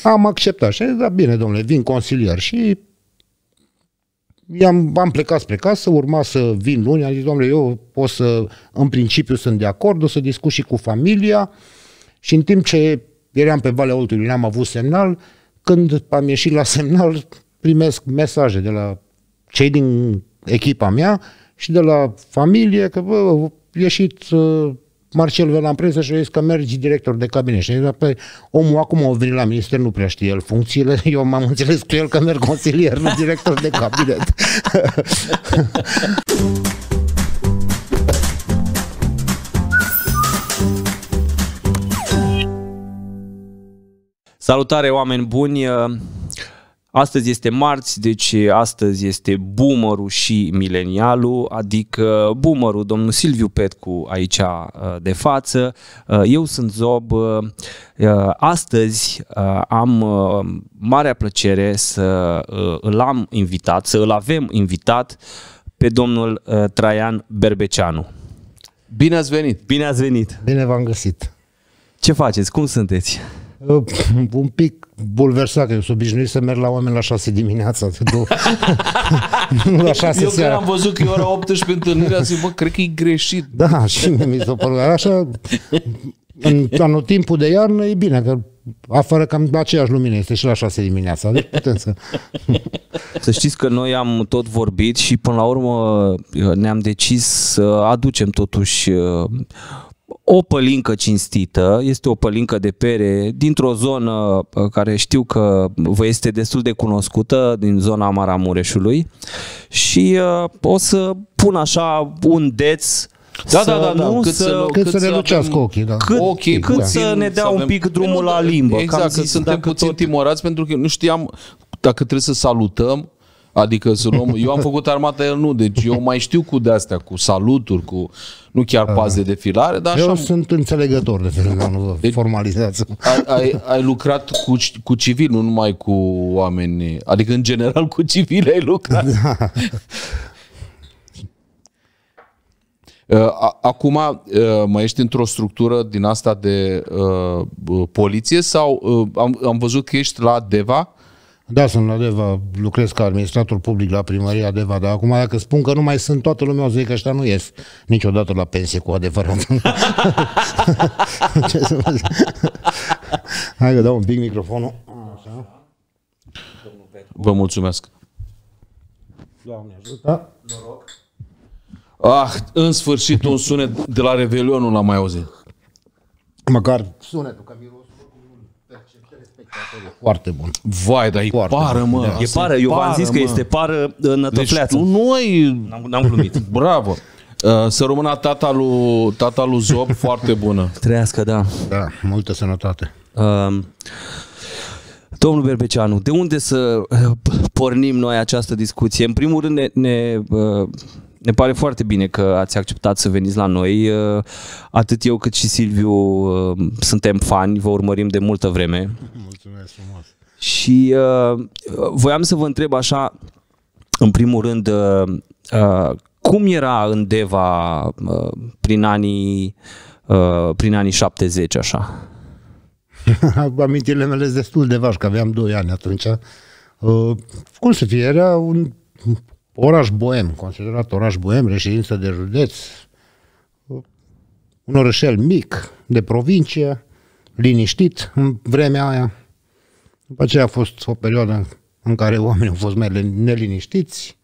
Am acceptat și am zis, da, bine, domnule, vin consilier. Și am plecat spre casă, urma să vin luni, am zis, domnule, eu o să, în principiu sunt de acord, o să discut și cu familia. Și în timp ce eram pe Valea Oltului, n-am avut semnal, când am ieșit la semnal, primesc mesaje de la cei din echipa mea și de la familie că, bă, a ieșit Marcel Vela în presă și a zis că mergi director de cabinet. Și păi, omul acum a venit la minister, nu prea știe el funcțiile, eu m-am înțeles cu el că merg consilier, nu director de cabinet. Salutare, oameni buni! Astăzi este marți, deci astăzi este boomerul și milenialul, adică boomerul, domnul Silviu Petcu aici de față. Eu sunt Zob. Astăzi am marea plăcere să îl avem invitat pe domnul Traian Berbeceanu. Bine ați venit! Bine ați venit! Bine v-am găsit! Ce faceți? Cum sunteți? Un pic bulversat, că eu sunt obișnuit să merg la oameni la 6 dimineața. Nu la 6 eu seara. Eu am văzut că e ora 18 întâlnirea, zic, bă, cred că e greșit. Da, și mi s-a părut așa. În anotimpul de iarnă e bine, că afară cam aceeași lumină este și la 6 dimineața. Deci putem să... Să știți că noi am tot vorbit și până la urmă ne-am decis să aducem totuși o pălincă cinstită. Este o pălincă de pere dintr-o zonă care știu că vă este destul de cunoscută, din zona Maramureșului, și o să pun așa un deț. Da. Cât să ne lucească ochii. Da. Cât să ne dea un pic drumul la limbă. Exact, că suntem puțin timorați, pentru că nu știam dacă trebuie să salutăm. Adică să luăm, eu am făcut armata, el nu, deci eu mai știu cu de-astea, cu saluturi, cu nu chiar paze de defilare, dar eu așa... sunt înțelegător de felul, nu vă formalizați. Ai lucrat cu civil, nu numai cu oameni, adică în general cu civili ai lucrat. Da. Acum mai ești într-o structură din asta de poliție sau am văzut că ești la Deva? Da, sunt la Deva, lucrez ca administrator public la primăria Deva, dar acum dacă spun că nu mai sunt, toată lumea o să zic că ăștia nu ies niciodată la pensie cu adevărat. Ce să vă zic? Hai că dau un pic microfonul. Așa. Vă mulțumesc. Doamne ajută. Noroc. În sfârșit un sunet de la Revelion nu l-am mai auzit. Măcar sunetul, că mirosul foarte bun. Vai, dar e pară, mă. E pară, eu v-am zis că este pară nătăfleață. Deci tu noi... N-am glumit. Bravo. Să rămână tata lui Zob foarte bună. Trăiască, da. Da, multă sănătate. Domnul Berbeceanu, de unde să pornim noi această discuție? În primul rând ne pare foarte bine că ați acceptat să veniți la noi. Atât eu cât și Silviu suntem fani, vă urmărim de multă vreme. Mulțumesc frumos. Și voiam să vă întreb așa, în primul rând, cum era în Deva prin anii 70, așa? Amintirile mele sunt destul de vași, că aveam 2 ani atunci. Cum să fie? Era un oraș boem, considerat oraș boem, reședință de județ, un orășel mic, de provincie, liniștit în vremea aia. După aceea a fost o perioadă în care oamenii au fost mai neliniștiți,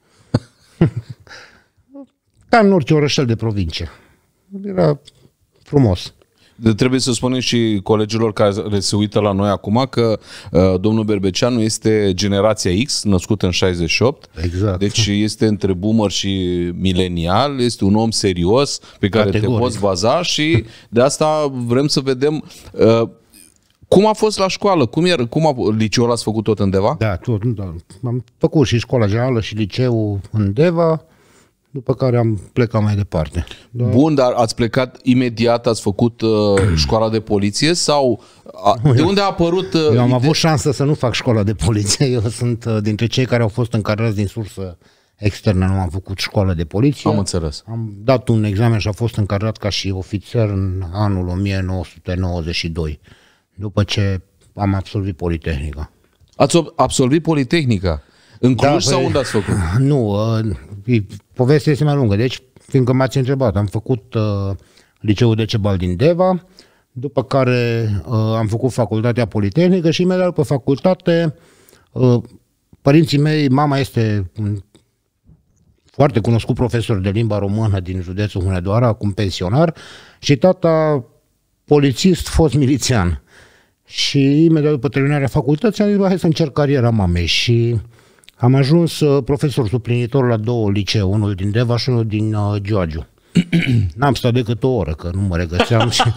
ca în orice orășel de provincie. Era frumos. Trebuie să spunem și colegilor care se uită la noi acum că domnul Berbeceanu este generația X, născut în 68. Exact. Deci este între boomer și milenial, este un om serios pe care te poți baza și de asta vrem să vedem cum a fost la școală, liceul ați făcut tot în Deva? Da, tot, da. Am făcut și școala generală și liceul în Deva, după care am plecat mai departe. Da. Bun, dar ați plecat imediat, ați făcut școala de poliție sau de unde a apărut... Eu am avut șansă să nu fac școala de poliție, eu sunt dintre cei care au fost încadrați din sursă externă, nu am făcut școală de poliție. Am înțeles. Am dat un examen și am fost încadrat ca și ofițer în anul 1992. După ce am absolvit Politehnica. Ați absolvit Politehnica? În Cluj sau unde ați făcut? Nu, povestea este mai lungă. Deci, fiindcă m-ați întrebat, am făcut Liceul Decebal din Deva, după care am făcut facultatea Politehnică și imediat după facultate, părinții mei, mama este un foarte cunoscut profesor de limba română din județul Hunedoara, acum pensionar, și tata polițist, fost milițian. Și imediat după terminarea facultății am zis, hai să încerc cariera mamei și am ajuns profesor suplinitor la 2 licee, unul din Deva și unul din Giurgiu. N-am stat decât o oră, că nu mă regăseam. Și...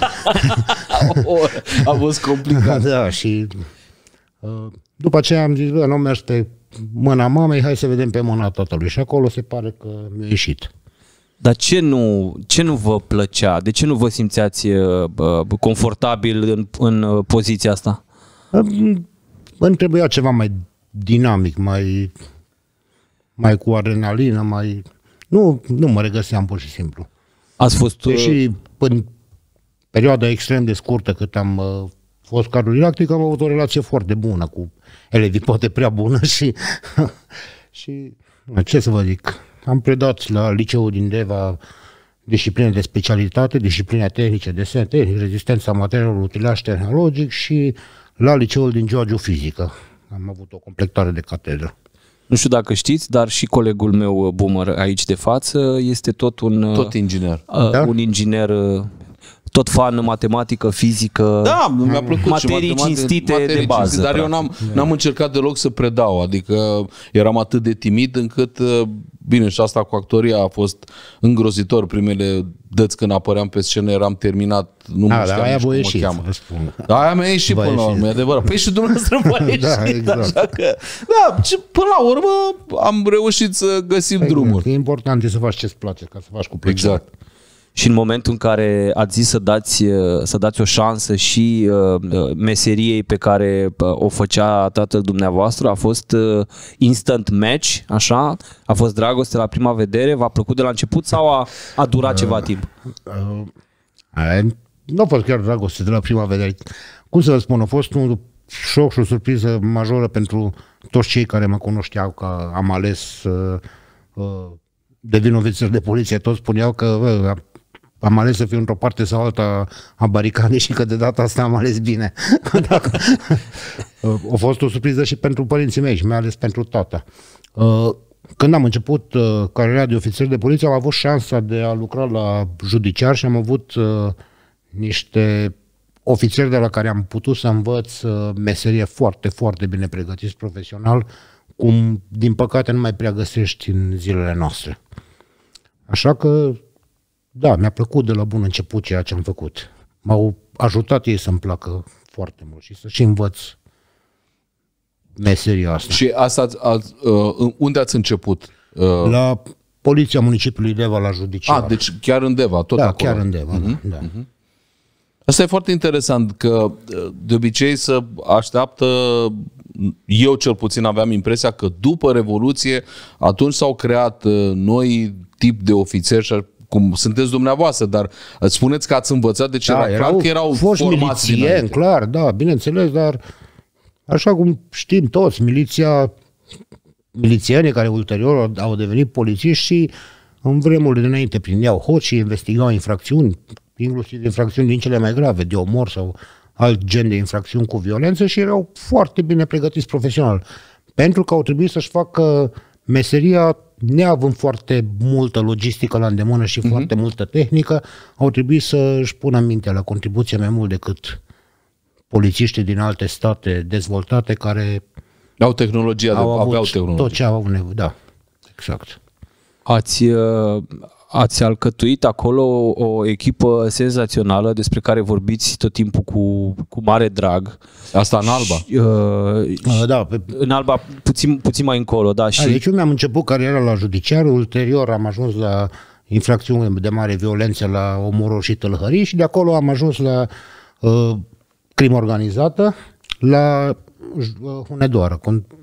A fost complicat. Da, și după aceea am zis, nu am mers pe mâna mamei, hai să vedem pe mâna tatălui. Și acolo se pare că mi-a ieșit. Dar ce nu vă plăcea? De ce nu vă simțeați confortabil în poziția asta? Îmi trebuia ceva mai dinamic, mai cu adrenalină, mai... Nu mă regăseam pur și simplu. Ați fost... Deși în perioada extrem de scurtă cât am fost cadru didactic, am avut o relație foarte bună cu elevii, poate prea bună și ce să vă zic, am predat la liceul din Deva discipline de specialitate, discipline tehnice, desen tehnic, rezistența materialului, utilaj tehnologic și la liceul din Giurgiu fizică. Am avut o completare de catedră. Nu știu dacă știți, dar și colegul meu Boomer aici de față este tot inginer. Da? Un inginer, tot fan matematică, fizică, da, mi-a plăcut materii cinstite de bază. Dar eu n-am încercat deloc să predau, adică eram atât de timid încât, bine, și asta cu actoria a fost îngrozitor. Primele dăți când apăream pe scenă eram terminat, nu mă știam nici cum mă cheamă. Da, aia mi-a ieșit până la urmă, e adevărat. Păi și dumneavoastră v-a ieșit, da, exact. Așa că, da, până la urmă am reușit să găsim drumuri. E important să faci ce-ți place, ca să faci cu plăcere. Exact. Și în momentul în care ați zis să dați o șansă și meseriei pe care o făcea tatăl dumneavoastră, a fost instant match, așa? A fost dragoste la prima vedere? V-a plăcut de la început sau a durat ceva timp? Nu a fost chiar dragoste de la prima vedere. Cum să vă spun, a fost un șoc și o surpriză majoră pentru toți cei care mă cunoșteau că am ales să devin ofițer de poliție. Toți spuneau că am ales să fiu într-o parte sau alta a baricadei și că de data asta am ales bine. A fost o surpriză și pentru părinții mei și mai ales pentru tata. Când am început cariera de ofițer de poliție, am avut șansa de a lucra la judiciar și am avut niște ofițeri de la care am putut să învăț meserie foarte, foarte bine pregătiți profesional, cum din păcate nu mai prea găsești în zilele noastre. Așa că da, mi-a plăcut de la bun început ceea ce am făcut. M-au ajutat ei să-mi placă foarte mult și să și învăț meseria asta. Și asta unde ați început? La Poliția Municipiului Deva, la judiciar. Deci chiar în Deva, tot acolo. Da, chiar în Deva, da. Asta e foarte interesant, că de obicei să așteaptă, eu cel puțin aveam impresia că după Revoluție, atunci s-au creat noi tip de ofițeri și cum sunteți dumneavoastră, dar spuneți că ați învățat, deci era clar că erau formați dinainte. Clar, da, bineînțeles, dar așa cum știm toți, milițienii care ulterior au devenit polițiști și în vremurile dinainte prindeau hoți și investigau infracțiuni, inclusiv infracțiuni din cele mai grave, de omor sau alt gen de infracțiuni cu violență și erau foarte bine pregătiți profesional. Pentru că au trebuit să-și facă meseria, neavând foarte multă logistică la îndemână și foarte multă tehnică, au trebuit să-și pună mintea la contribuție mai mult decât polițiștii din alte state dezvoltate care aveau tehnologia, aveau tot ce au nevoie, da, exact. Ați alcătuit acolo o echipă senzațională despre care vorbiți tot timpul cu mare drag. Asta în Alba? Da. În Alba puțin mai încolo, da. Deci eu mi-am început cariera la judiciar, ulterior am ajuns la infracțiuni de mare violență, la omoruri și tâlhării și de acolo am ajuns la crimă organizată, la Hunedoara.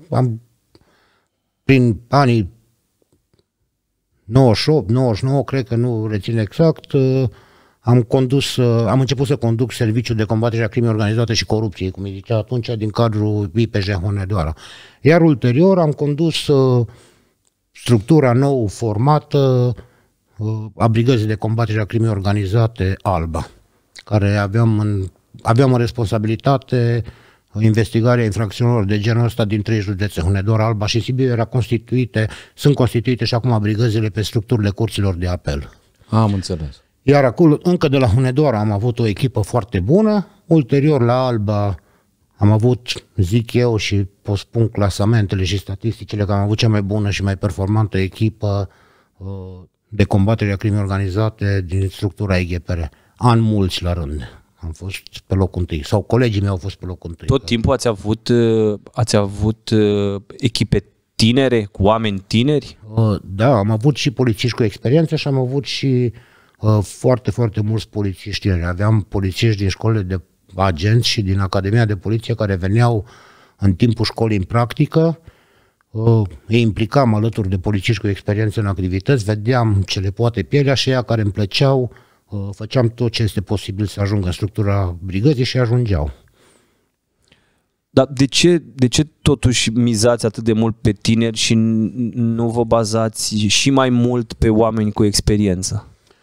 Prin anii 98, 99, cred că nu rețin exact, am început să conduc serviciul de combatere a crimei organizate și corupției, cum îi zicea atunci, din cadrul IPJ Hunedoara. Iar ulterior am condus structura nou formată a Brigăzii de combatere a crimei organizate Alba, care aveam în responsabilitate investigarea infracțiunilor de genul ăsta din 3 județe, Hunedoara, Alba și Sibiu, sunt constituite și acum brigăzile pe structurile curților de apel. Am înțeles. Iar acolo, încă de la Hunedoara, am avut o echipă foarte bună, ulterior la Alba am avut, zic eu, și pot spun clasamentele și statisticile, că am avut cea mai bună și mai performantă echipă de combatere a crimei organizate din structura IGPR. Ani mulți la rând. Am fost pe locul întâi, sau colegii mei au fost pe locul întâi. Tot timpul ați avut echipe tinere, cu oameni tineri? Da, am avut și polițiști cu experiență și am avut și foarte, foarte mulți polițiști tineri. Aveam polițiști din școlile de agenți și din Academia de Poliție care veneau în timpul școlii în practică. Îi implicam alături de polițiști cu experiență în activități, vedeam ce le poate pielea și ea care îmi plăceau, făceam tot ce este posibil să ajungă în structura brigăzii și ajungeau. Dar de ce totuși mizați atât de mult pe tineri și nu vă bazați și mai mult pe oameni cu experiență?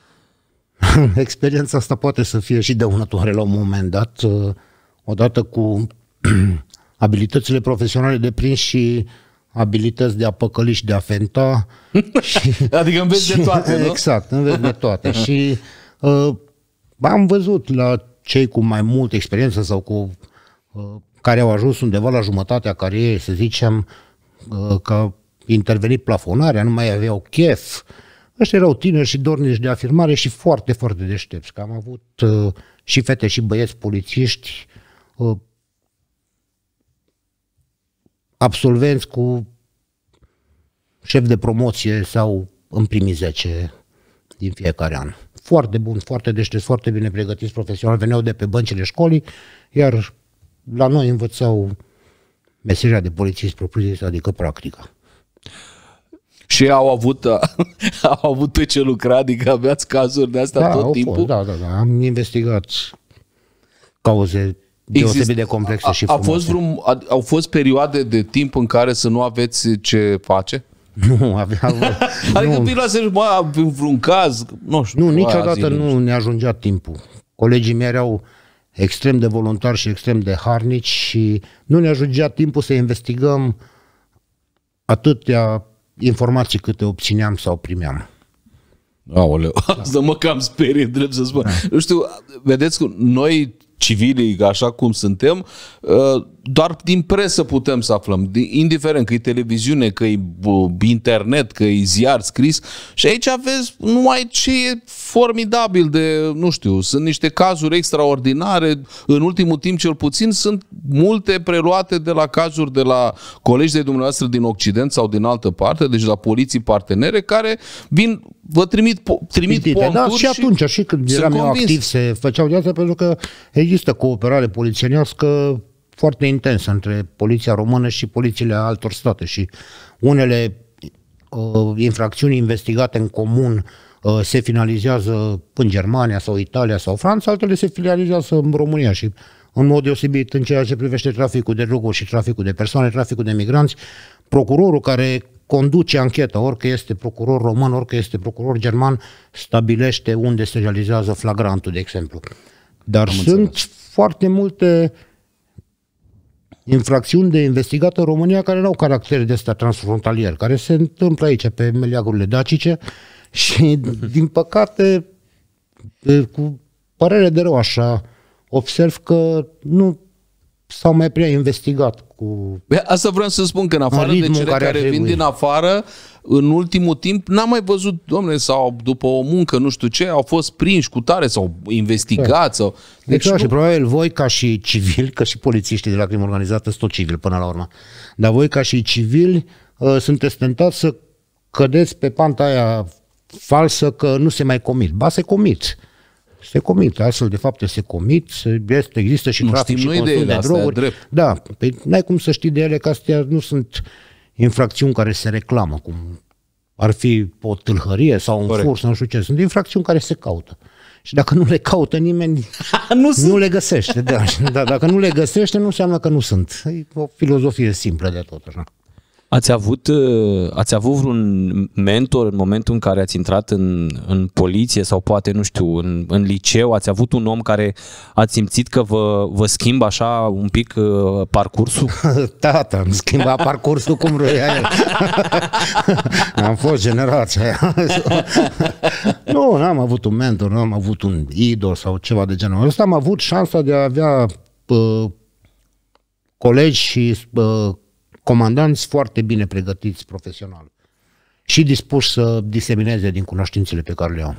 Experiența asta poate să fie și dăunătoare la un moment dat, odată cu abilitățile profesionale de prins și abilități de a păcăli și de a fenta. Adică înveți de toate, nu? Exact, înveți de toate. Și am văzut la cei cu mai multă experiență sau cu care au ajuns undeva la jumătatea carierei, să zicem, că intervenit plafonarea, nu mai aveau chef. Ăștia erau tineri și dornici de afirmare și foarte, foarte deștepți. Că am avut și fete și băieți polițiști, absolvenți cu șef de promoție sau în primii 10 din fiecare an. Foarte bun, foarte deștepți, foarte bine pregătiți profesional, veneau de pe băncile școlii, iar la noi învățau meseria de polițist propriu-zis, adică practica. Și au avut pe ce lucra, adică aveați cazuri de astea tot timpul? Da, am investigat cauze deosebit de complexe și frumoase. Au fost perioade de timp în care să nu aveți ce face? Nu, aveam... Adică vii la să vreun caz, nu știu. Nu, niciodată nu ne ajungea timpul. Colegii mei erau extrem de voluntari și extrem de harnici și nu ne ajungea timpul să investigăm atâtea informații câte obțineam sau primeam. Aoleu, asta mă cam sperie, drept să spun. Nu știu, vedeți, noi civilii, așa cum suntem, doar din presă putem să aflăm, indiferent că e televiziune, că e internet, că e ziar scris, și aici aveți numai ce e formidabil de, nu știu, sunt niște cazuri extraordinare, în ultimul timp cel puțin sunt multe preluate de la cazuri de la colegi de dumneavoastră din Occident sau din altă parte, deci la poliții partenere care vin, vă trimit ponturi. Da, și atunci, și când eram eu activ, se făceau de asta, pentru că există cooperare polițienească foarte intensă între poliția română și polițiile altor state și unele infracțiuni investigate în comun se finalizează în Germania sau Italia sau Franța, altele se finalizează în România și în mod deosebit în ceea ce privește traficul de droguri și traficul de persoane, traficul de migranți, procurorul care conduce ancheta, orică este procuror român, orică este procuror german, stabilește unde se realizează flagrantul, de exemplu. Dar sunt foarte multe infracțiuni de investigat în România care nu au caracter de ăsta transfrontalier, care se întâmplă aici pe meleagurile dacice și, din păcate, cu părere de rău așa, observ că nu s-au mai prea investigat cu... Asta vreau să spun, că în afară de cele care vin din afară, în ultimul timp n-am mai văzut, domnule, sau după o muncă, nu știu ce, au fost prinși cu tare sau investigați. Sau... Deci și probabil voi ca și civili, că și polițiștii de la crimă organizată sunt tot civili până la urmă, dar voi ca și civili sunteți tentați să cădeți pe panta aia falsă că nu se mai comit. Ba, se comit. Se comit, astfel de fapte se comit, există și trafic și consum de droguri. Da, păi n-ai cum să știi de ele, că astea nu sunt infracțiuni care se reclamă, cum ar fi o tâlhărie sau un furt, nu știu ce. Sunt infracțiuni care se caută. și dacă nu le caută nimeni, nu le găsește. Da. Dar dacă nu le găsește, nu înseamnă că nu sunt. E o filozofie simplă de tot așa. Ați avut vreun mentor în momentul în care ați intrat în poliție sau poate, nu știu, în liceu? Ați avut un om care ați simțit că vă schimbă așa un pic parcursul? Tata îmi schimba parcursul cum vrea el. Am fost generația aia. Nu, n-am avut un mentor, n-am avut un idol sau ceva de genul ăsta. Am avut șansa de a avea colegi și comandanți foarte bine pregătiți profesional și dispuși să disemineze din cunoștințele pe care le au.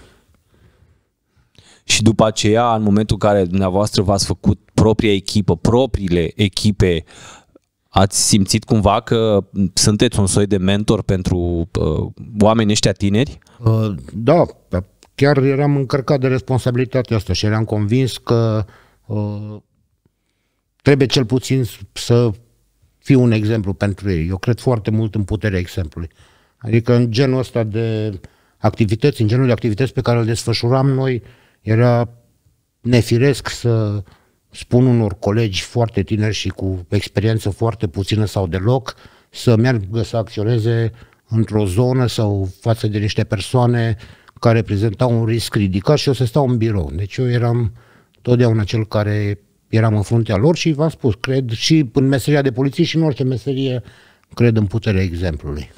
Și după aceea, în momentul în care dumneavoastră v-ați făcut propria echipă, propriile echipe, ați simțit cumva că sunteți un soi de mentor pentru oamenii ăștia tineri? Da, chiar eram încărcat de responsabilitatea asta și eram convins că trebuie cel puțin să fiu un exemplu pentru ei. Eu cred foarte mult în puterea exemplului. Adică în genul ăsta de activități, în genul de activități pe care îl desfășuram noi, era nefiresc să spun unor colegi foarte tineri și cu experiență foarte puțină sau deloc să meargă să acționeze într-o zonă sau față de niște persoane care prezentau un risc ridicat și eu să stau în birou. Deci eu eram totdeauna cel care eram în fruntea lor și v-am spus, cred și în meseria de poliție și în orice meserie, cred în puterea exemplului.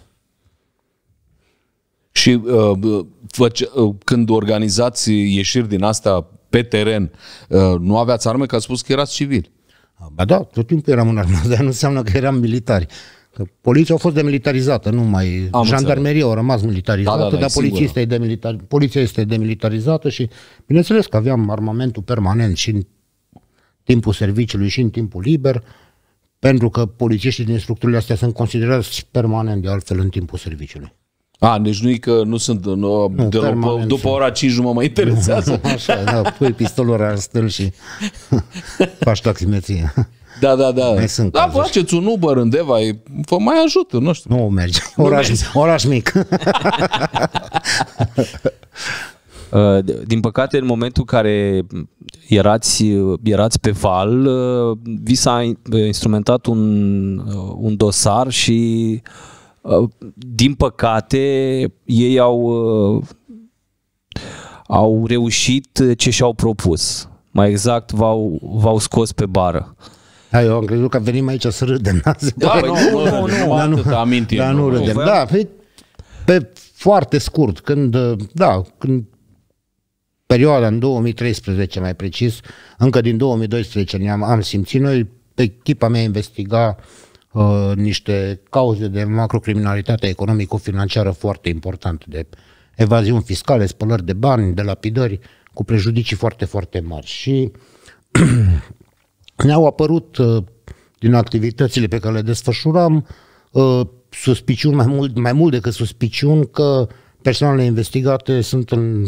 Și când organizați ieșiri din asta pe teren, nu aveați arme, că ați spus că erați civili? Ba da, tot timpul eram în armă, dar nu înseamnă că eram militari. Că poliția a fost demilitarizată, nu mai... Jandarmeria a rămas militarizată, dar poliția este demilitarizată și bineînțeles că aveam armamentul permanent și în timpul serviciului și în timpul liber, pentru că polițiștii din structurile astea sunt considerați permanent de altfel în timpul serviciului. Deci nu-i că nu sunt, după ora 5 nu mă interesează. Așa, da, pui pistolul ăla în stâl și faci taximetrie. Da. Da, faceți un Uber în Deva, vă mai ajută, nu știu. Nu merge, oraș mic. Din păcate, în momentul în care erați pe val, vi s-a instrumentat un dosar și din păcate ei au reușit ce și-au propus. Mai exact, v-au scos pe bară. Da, eu am crezut că venim aici să râdem. Nu râdem. Da, pe foarte scurt, când perioada în 2013 mai precis, încă din 2012 am simțit noi, echipa mea investiga niște cauze de macrocriminalitate economico-financiară foarte importante, de evaziuni fiscale, spălări de bani, de lapidări, cu prejudicii foarte, foarte mari. Și ne-au apărut din activitățile pe care le desfășuram suspiciuni, mai mult decât suspiciuni, că persoanele investigate sunt în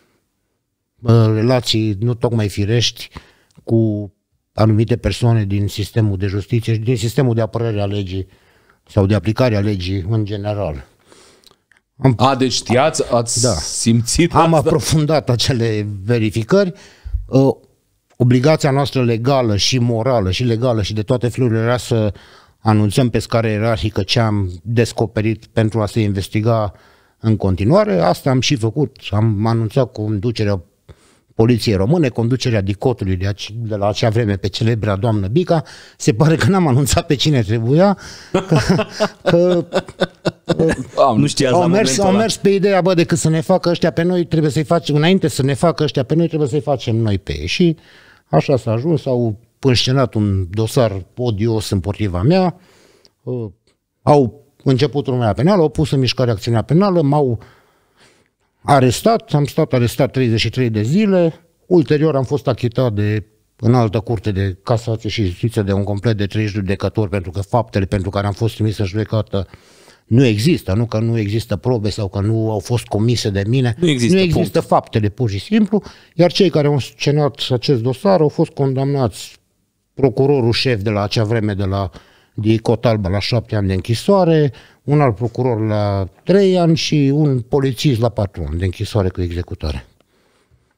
relații nu tocmai firești cu anumite persoane din sistemul de justiție și din sistemul de apărare a legii sau de aplicare a legii în general. Deci știați, ați simțit Am aprofundat acele verificări. Obligația noastră legală și morală și legală și de toate felurile era să anunțăm pe scară ierarhică ce am descoperit pentru a se investiga în continuare. Asta am și făcut. Am anunțat conducerea Poliției Române, conducerea DICOT-ului de la acea vreme pe celebra doamnă Bica. Se pare că n-am anunțat pe cine trebuia, că nu știați au mers pe ideea, decât să ne facă ăștia pe noi, trebuie să-i facem, înainte să ne facă ăștia pe noi, trebuie să-i facem noi pe ei. Și așa s-a ajuns, au înscenat un dosar odios împotriva mea, au început urmărirea penală, au pus în mișcare acțiunea penală, m-au arestat, am stat arestat 33 de zile, ulterior am fost achitat de Înaltă Curte de Casație și Justiție de un complet de 30 judecători, pentru că faptele pentru care am fost trimis în judecată nu există, nu că nu există probe sau că nu au fost comise de mine, nu există faptele pur și simplu, iar cei care au scenat acest dosar au fost condamnați, procurorul șef de la acea vreme de la DICOT Alba la 7 ani de închisoare, un alt procuror la 3 ani și un polițist la 4 ani de închisoare cu executare.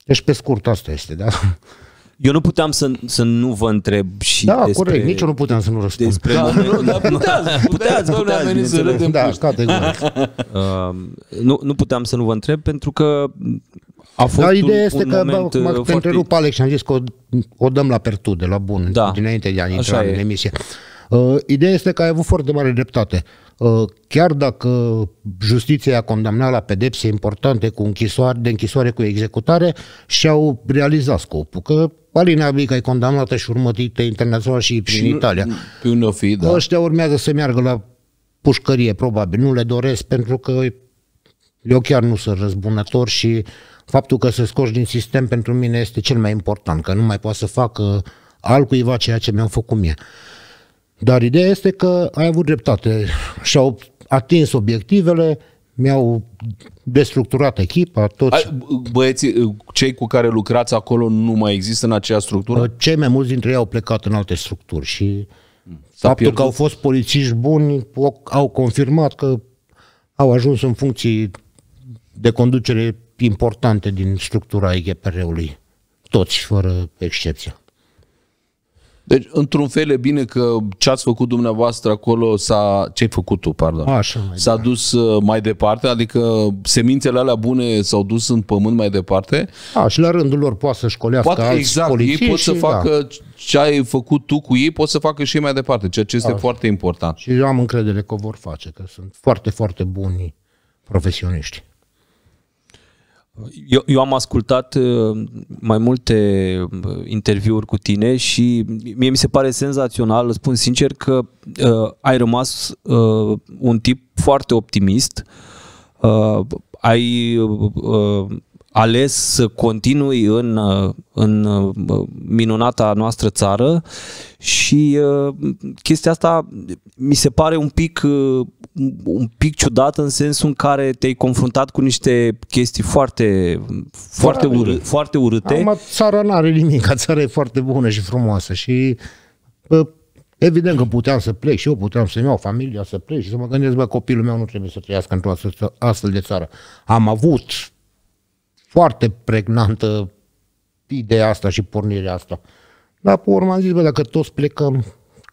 Deci pe scurt asta este, da? Eu nu puteam să nu vă întreb și da, despre... corect, nici eu nu puteam să nu răspund. Despre puteați, da, categoric. Nu puteam să nu vă întreb pentru că a fost ideea este că moment te întrerup, Alex, și am zis că o dăm la pertude, la bun, dinainte de a intra în emisie. Ideea este că ai avut foarte mare dreptate. Chiar dacă justiția a condamnat la pedepse importante cu închisoare cu executare, și-au realizat scopul. Că Alina Bica e condamnată și urmărită internațional și prin Italia. Ăștia urmează să meargă la pușcărie, probabil. Nu le doresc, pentru că eu chiar nu sunt răzbunător și faptul că se scoși din sistem pentru mine este cel mai important, că nu mai poate să facă altcuiva ceea ce mi-au făcut mie. Dar ideea este că ai avut dreptate. Și-au atins obiectivele, mi-au destructurat echipa, toți. Băieții, cei cu care lucrați acolo nu mai există în acea structură? Cei mai mulți dintre ei au plecat în alte structuri și faptul că au fost polițiști buni au confirmat că au ajuns în funcții de conducere importante din structura EGPR-ului. Toți, fără excepție. Deci, într-un fel, e bine că ce ați făcut dumneavoastră acolo ce-ai făcut tu, pardon, s-a dus mai departe, adică semințele alea bune s-au dus în pământ mai departe. Și la rândul lor poate să școlească alți polițiști. Ei pot să facă ce ai făcut tu cu ei, pot să facă și ei mai departe, ceea ce este foarte important. Și eu am încredere că o vor face, că sunt foarte, foarte buni profesioniști. Eu am ascultat mai multe interviuri cu tine și mie mi se pare senzațional, îți spun sincer, că ai rămas un tip foarte optimist, ai ales să continui în minunata noastră țară și chestia asta mi se pare un pic ciudat în sensul în care te-ai confruntat cu niște chestii foarte urâte. Țara n-are nimic, țara e foarte bună și frumoasă și evident că puteam să plec și eu puteam să-mi iau familia să plec și să mă gândesc, copilul meu nu trebuie să trăiască într-o astfel de țară. Am avut foarte pregnantă ideea asta și pornirea asta. Dar pe urmă am zis, dacă toți plecăm,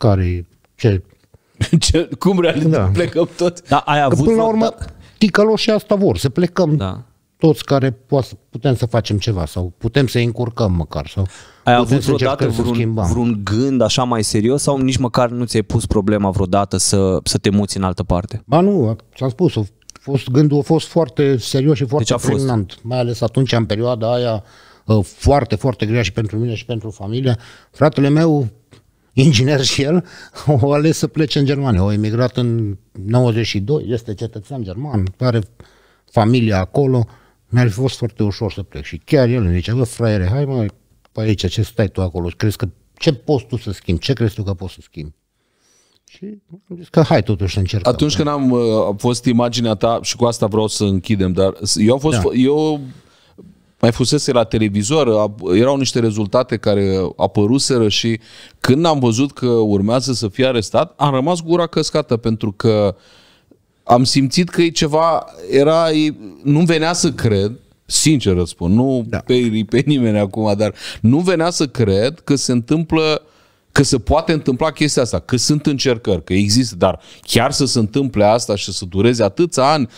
cum plecăm toți? Da, ai avut până la urmă, ticăloșii asta vor, să plecăm toți care putem să facem ceva sau putem să încurcăm măcar. Sau ai avut vreodată vreun gând așa mai serios sau nici măcar nu ți-ai pus problema vreodată să te muți în altă parte? Ba nu, ți-am spus, gândul a fost foarte serios și foarte pregnant. Mai ales atunci, în perioada aia, foarte, foarte grea și pentru mine și pentru familie. Fratele meu, inginer și el, au ales să plece în Germania. Au emigrat în 92, este cetățean german, are familia acolo. Mi-ar fi fost foarte ușor să plec. Și chiar el îmi zicea, fraiere, hai mă, pe aici, ce stai tu acolo? Ce poți tu să schimbi? Ce crezi tu că poți să schimbi? Și am zis că hai totuși să încercăm. Atunci când a fost imaginea ta, și cu asta vreau să închidem, dar eu mai fusese la televizor, erau niște rezultate care apăruseră și când am văzut că urmează să fie arestat, am rămas gura căscată pentru că am simțit că e ceva, nu venea să cred, sincer îți spun, nu pe nimeni acum, dar nu venea să cred că se întâmplă, că se poate întâmpla chestia asta, că sunt încercări, că există, dar chiar să se întâmple asta și să dureze atâția ani,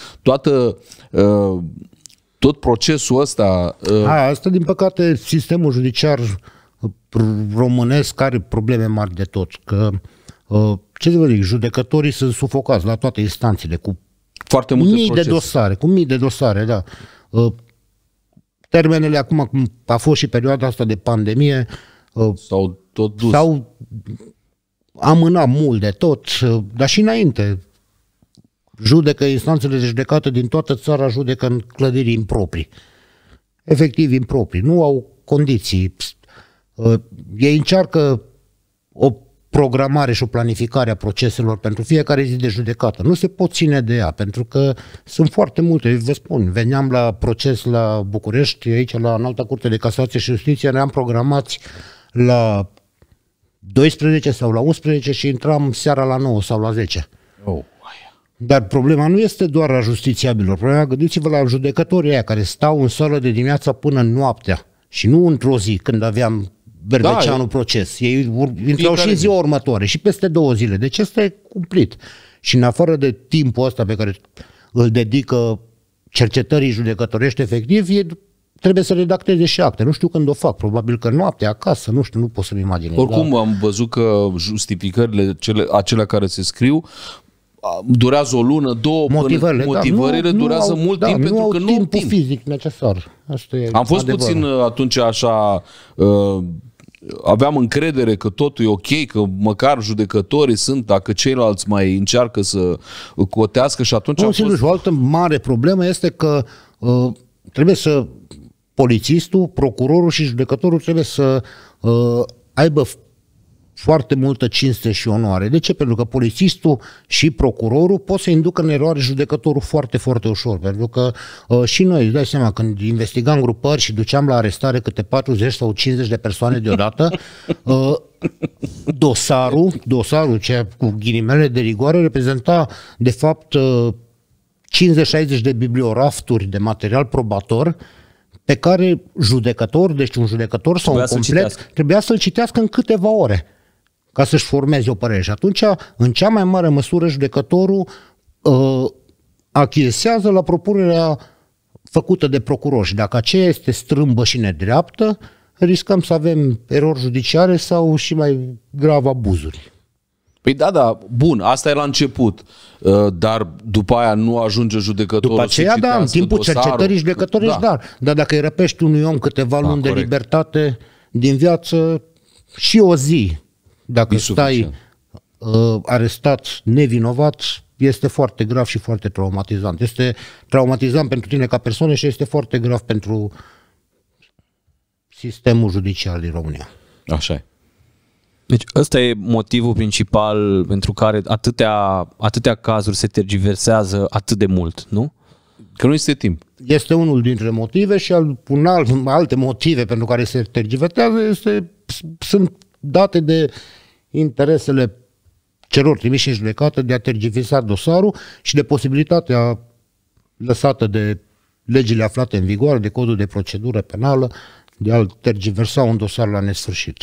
tot procesul ăsta... Asta, din păcate, sistemul judiciar românesc are probleme mari de tot, că, ce să vă zic, judecătorii sunt sufocați la toate instanțele, cu foarte multe mii de dosare, da. Termenele acum, cum a fost și perioada asta de pandemie, s-au amânat mult de tot, dar și înainte. Instanțele de judecată din toată țara judecă în clădiri improprii. Efectiv improprii. Nu au condiții. Ei încearcă o programare și o planificare a proceselor pentru fiecare zi de judecată. Nu se pot ține de ea, pentru că sunt foarte multe. Vă spun, veneam la proces la București, aici la Înalta Curte de Casație și Justiție, ne-am programați la 12 sau la 11 și intram seara la 9 sau la 10. Dar problema nu este doar a justițiabilor. Problema, gândiți-vă la judecătorii aia care stau în sală de dimineața până noaptea și nu într-o zi când aveam Berbeceanu proces. Ei intrau și în ziua următoare și peste 2 zile. Deci este cumplit. Și în afară de timpul ăsta pe care îl dedică cercetării judecătorești efectiv, trebuie să redacteze și acte. Nu știu când o fac, probabil că noaptea, acasă, nu știu, nu pot să-mi imaginez. Oricum am văzut că justificările acelea care se scriu durează o lună, 2, motivările durează mult timp pentru că nu au timp fizic necesar. Asta e am fost puțin atunci așa, aveam încredere că totul e ok, că măcar judecătorii sunt, dacă ceilalți mai încearcă să cotească și atunci o altă mare problemă este că trebuie să polițistul, procurorul și judecătorul trebuie să aibă foarte multă cinste și onoare. De ce? Pentru că polițistul și procurorul pot să inducă în eroare judecătorul foarte, foarte ușor. Pentru că și noi, îți dai seama, când investigam grupări și duceam la arestare câte 40 sau 50 de persoane deodată, dosarul ceea cu ghilimele de rigoare, reprezenta de fapt 50-60 de bibliorafturi de material probator pe care deci un judecător sau un complet trebuia să-l citească în câteva ore ca să-și formeze o părere. Și atunci, în cea mai mare măsură, judecătorul achiesează la propunerea făcută de procuror. Și dacă aceea este strâmbă și nedreaptă, riscăm să avem erori judiciare sau și mai grav abuzuri. Păi da, bun, asta e la început, dar după aia nu ajunge judecătorul. După aceea, da, în timpul cercetării judecătorești, dar dacă îi răpești unui om câteva luni de libertate din viață și o zi, dacă stai arestat nevinovat, este foarte grav și foarte traumatizant. Este traumatizant pentru tine ca persoană și este foarte grav pentru sistemul judiciar din România. Așa e. Deci ăsta e motivul principal pentru care atâtea cazuri se tergiversează atât de mult, nu? Că nu este timp. Este unul dintre motive și alte motive pentru care se tergiversează sunt date de interesele celor trimiși în judecată de a tergiversa dosarul și de posibilitatea lăsată de legile aflate în vigoare, de codul de procedură penală, de a tergiversa un dosar la nesfârșit.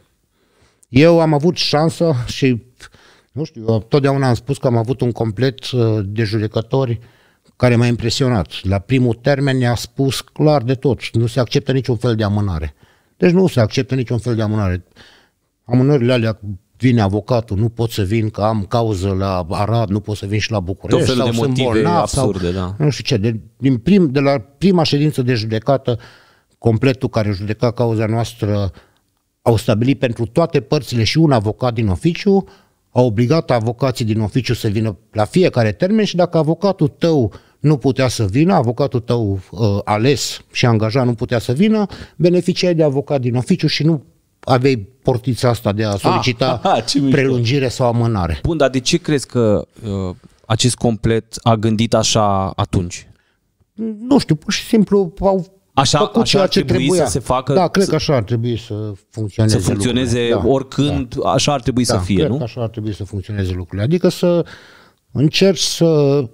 Eu am avut șansa și, nu știu, eu totdeauna am spus că am avut un complet de judecători care m-a impresionat. La primul termen ne-a spus clar de tot, nu se acceptă niciun fel de amânare. Deci nu se acceptă niciun fel de amânare. Amânările alea, vine avocatul, nu pot să vin că am cauză la Arad, nu pot să vin și la București, tot sau de sunt bolnav, absurde, da. Nu știu ce. De la prima ședință de judecată, completul care judeca cauza noastră au stabilit pentru toate părțile și un avocat din oficiu, au obligat avocații din oficiu să vină la fiecare termen și dacă avocatul tău nu putea să vină, avocatul tău ales și angajat nu putea să vină, beneficiai de avocat din oficiu și nu aveai portița asta de a solicita prelungire sau amânare. Bun, dar de ce crezi că acest complet a gândit așa atunci? Nu știu, pur și simplu au făcut ceea ce trebuia. Să se facă. Da, cred că așa ar trebui să funcționeze. Să funcționeze oricând, așa ar trebui să fie, cred nu? Că așa ar trebui să funcționeze lucrurile. Adică să încerci să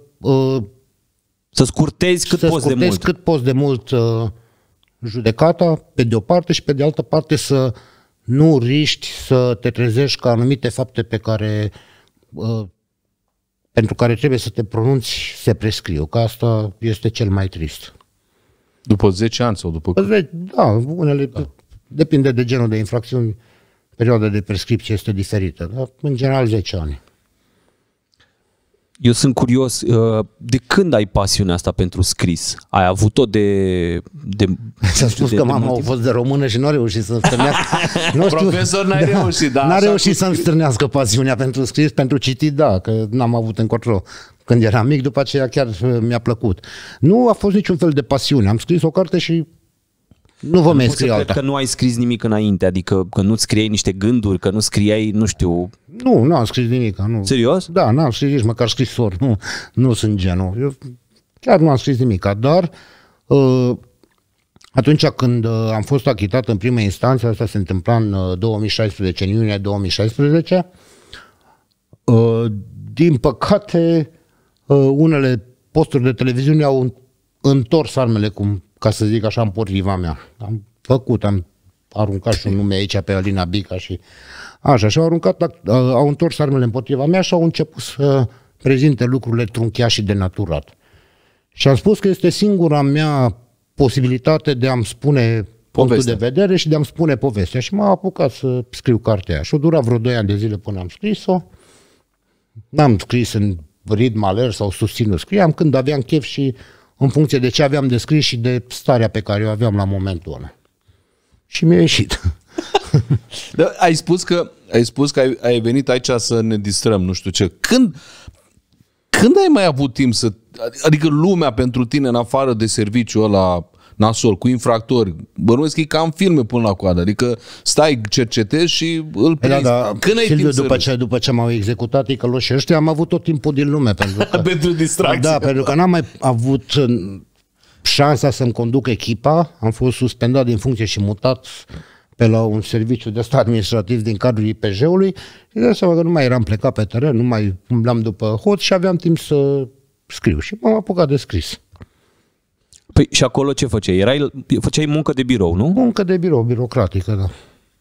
scurtezi cât poți de mult judecata, pe de o parte, și pe de altă parte să nu riști să te trezești ca anumite fapte pentru care trebuie să te pronunți se prescriu, că asta este cel mai trist. După 10 ani sau după... Da, unele depinde de genul de infracțiuni, perioada de prescripție este diferită, dar în general 10 ani. Eu sunt curios, de când ai pasiunea asta pentru scris? Ai avut-o de S-a spus că mama a fost de română și nu a reușit să-mi stârnească. Profesor, n-ai reușit, da. N-a reușit să-mi stârnească pasiunea pentru scris, pentru citit, da, că n-am avut încotro când eram mic, după aceea chiar mi-a plăcut. Nu a fost niciun fel de pasiune. Am scris o carte și nu vă mai scrie alta. Cred că nu ai scris nimic înainte, adică că nu scriai niște gânduri, că nu scriai, nu știu... Nu am scris nimic. Nu. Serios? Da, n-am scris nici măcar scrisori. Nu sunt genul. Eu chiar nu am scris nimic, dar atunci când am fost achitat în prima instanță, asta se întâmpla în 2016, în iunie 2016, din păcate Unele posturi de televiziune au întors armele, ca să zic așa, împotriva mea. Am aruncat și un nume aici pe Alina Bica și așa, și au întors armele împotriva mea și au început să prezinte lucrurile trunchiate și denaturat. Și am spus că este singura mea posibilitate de a-mi spune punctul de vedere și de a-mi spune povestea. Și m-am apucat să scriu cartea aia. Și-o dura vreo 2 ani de zile până am scris-o. N-am scris în ritm alert sau susținut. Scriam când aveam chef și în funcție de ce aveam de scris și de starea pe care o aveam la momentul ăla. Și mi-a ieșit. Da, ai spus că ai venit aici să ne distrăm, nu știu ce. Când ai mai avut timp adică lumea pentru tine în afară de serviciul ăla nasol, cu infractori, bănuiesc că e ca în filme până la coadă, adică stai, cercetezi și îl prinzi. Da, când ai Silviu, după ce m-au executat icăloșii ăștia, am avut tot timpul din lume. Pentru distracție. Da, pentru că n-am mai avut șansa să-mi conduc echipa, am fost suspendat din funcție și mutat pe la un serviciu de stat administrativ din cadrul IPJ-ului și de seama că nu mai eram plecat pe teren, nu mai umblam după hoț și aveam timp să scriu și m-am apucat de scris. Păi și acolo ce făceai? Făceai muncă de birou, nu? Muncă de birou, birocratică, da.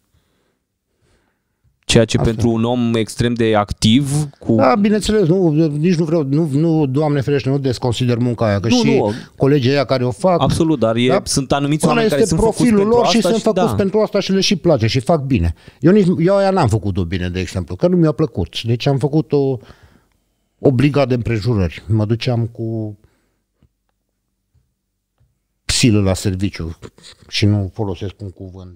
Ceea ce pentru un om extrem de activ cu... Da, bineînțeles, nici nu vreau, nu, Doamne ferește, nu desconsider munca aia, că colegii aia care o fac... Absolut, dar sunt anumiți oameni care sunt făcuți pentru lor asta și sunt făcuți pentru asta și le și place și fac bine. Eu aia n-am făcut-o bine, de exemplu, că nu mi-a plăcut. Deci am făcut o brigadă de împrejurări. Mă duceam cu silă la serviciu și nu folosesc un cuvânt...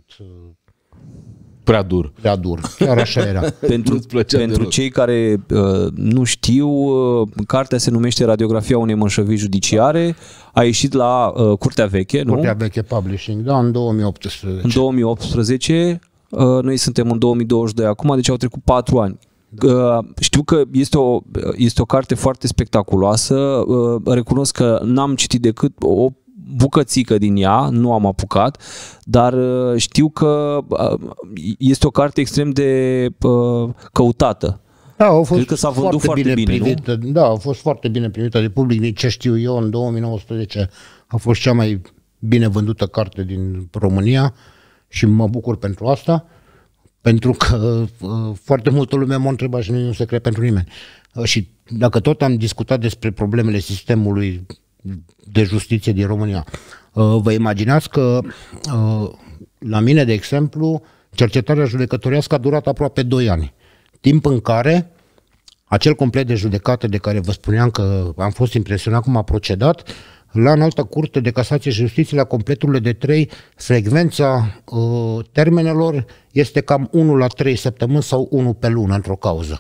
Prea dur. Prea dur. Chiar așa era. Pentru cei care nu știu, cartea se numește Radiografia unei mășăvii judiciare. A ieșit la Curtea Veche, nu? Curtea Veche Publishing, da, în 2018. În 2018. Noi suntem în 2022 acum, deci au trecut 4 ani. Știu că este o carte foarte spectaculoasă. Recunosc că n-am citit decât o bucățică din ea, nu am apucat, dar știu că este o carte extrem de căutată. Da, a fost cred că s-a vândut foarte bine, primită, nu? Da, a fost foarte bine primită de public. Din ce știu eu, în 2019 a fost cea mai bine vândută carte din România și mă bucur pentru asta, pentru că foarte multă lume m-a întrebat și nu e un secret pentru nimeni. Și dacă tot am discutat despre problemele sistemului de justiție din România, vă imaginați că la mine, de exemplu, cercetarea judecătorească a durat aproape 2 ani, timp în care acel complet de judecată de care vă spuneam că am fost impresionat cum a procedat, la Înalta Curte de Casație și Justiție, la completurile de 3, frecvența termenelor este cam 1 la 3 săptămâni sau 1 pe lună într-o cauză.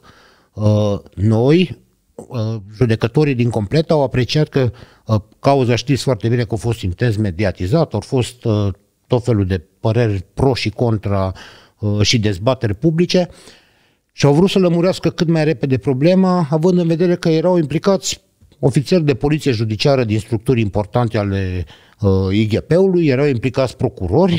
Noi, judecătorii din complet, au apreciat că cauza, știți foarte bine că a fost intens mediatizat, au fost tot felul de păreri pro și contra și dezbateri publice și au vrut să lămurească cât mai repede problema, având în vedere că erau implicați ofițeri de poliție judiciară din structuri importante ale IGP-ului, erau implicați procurori,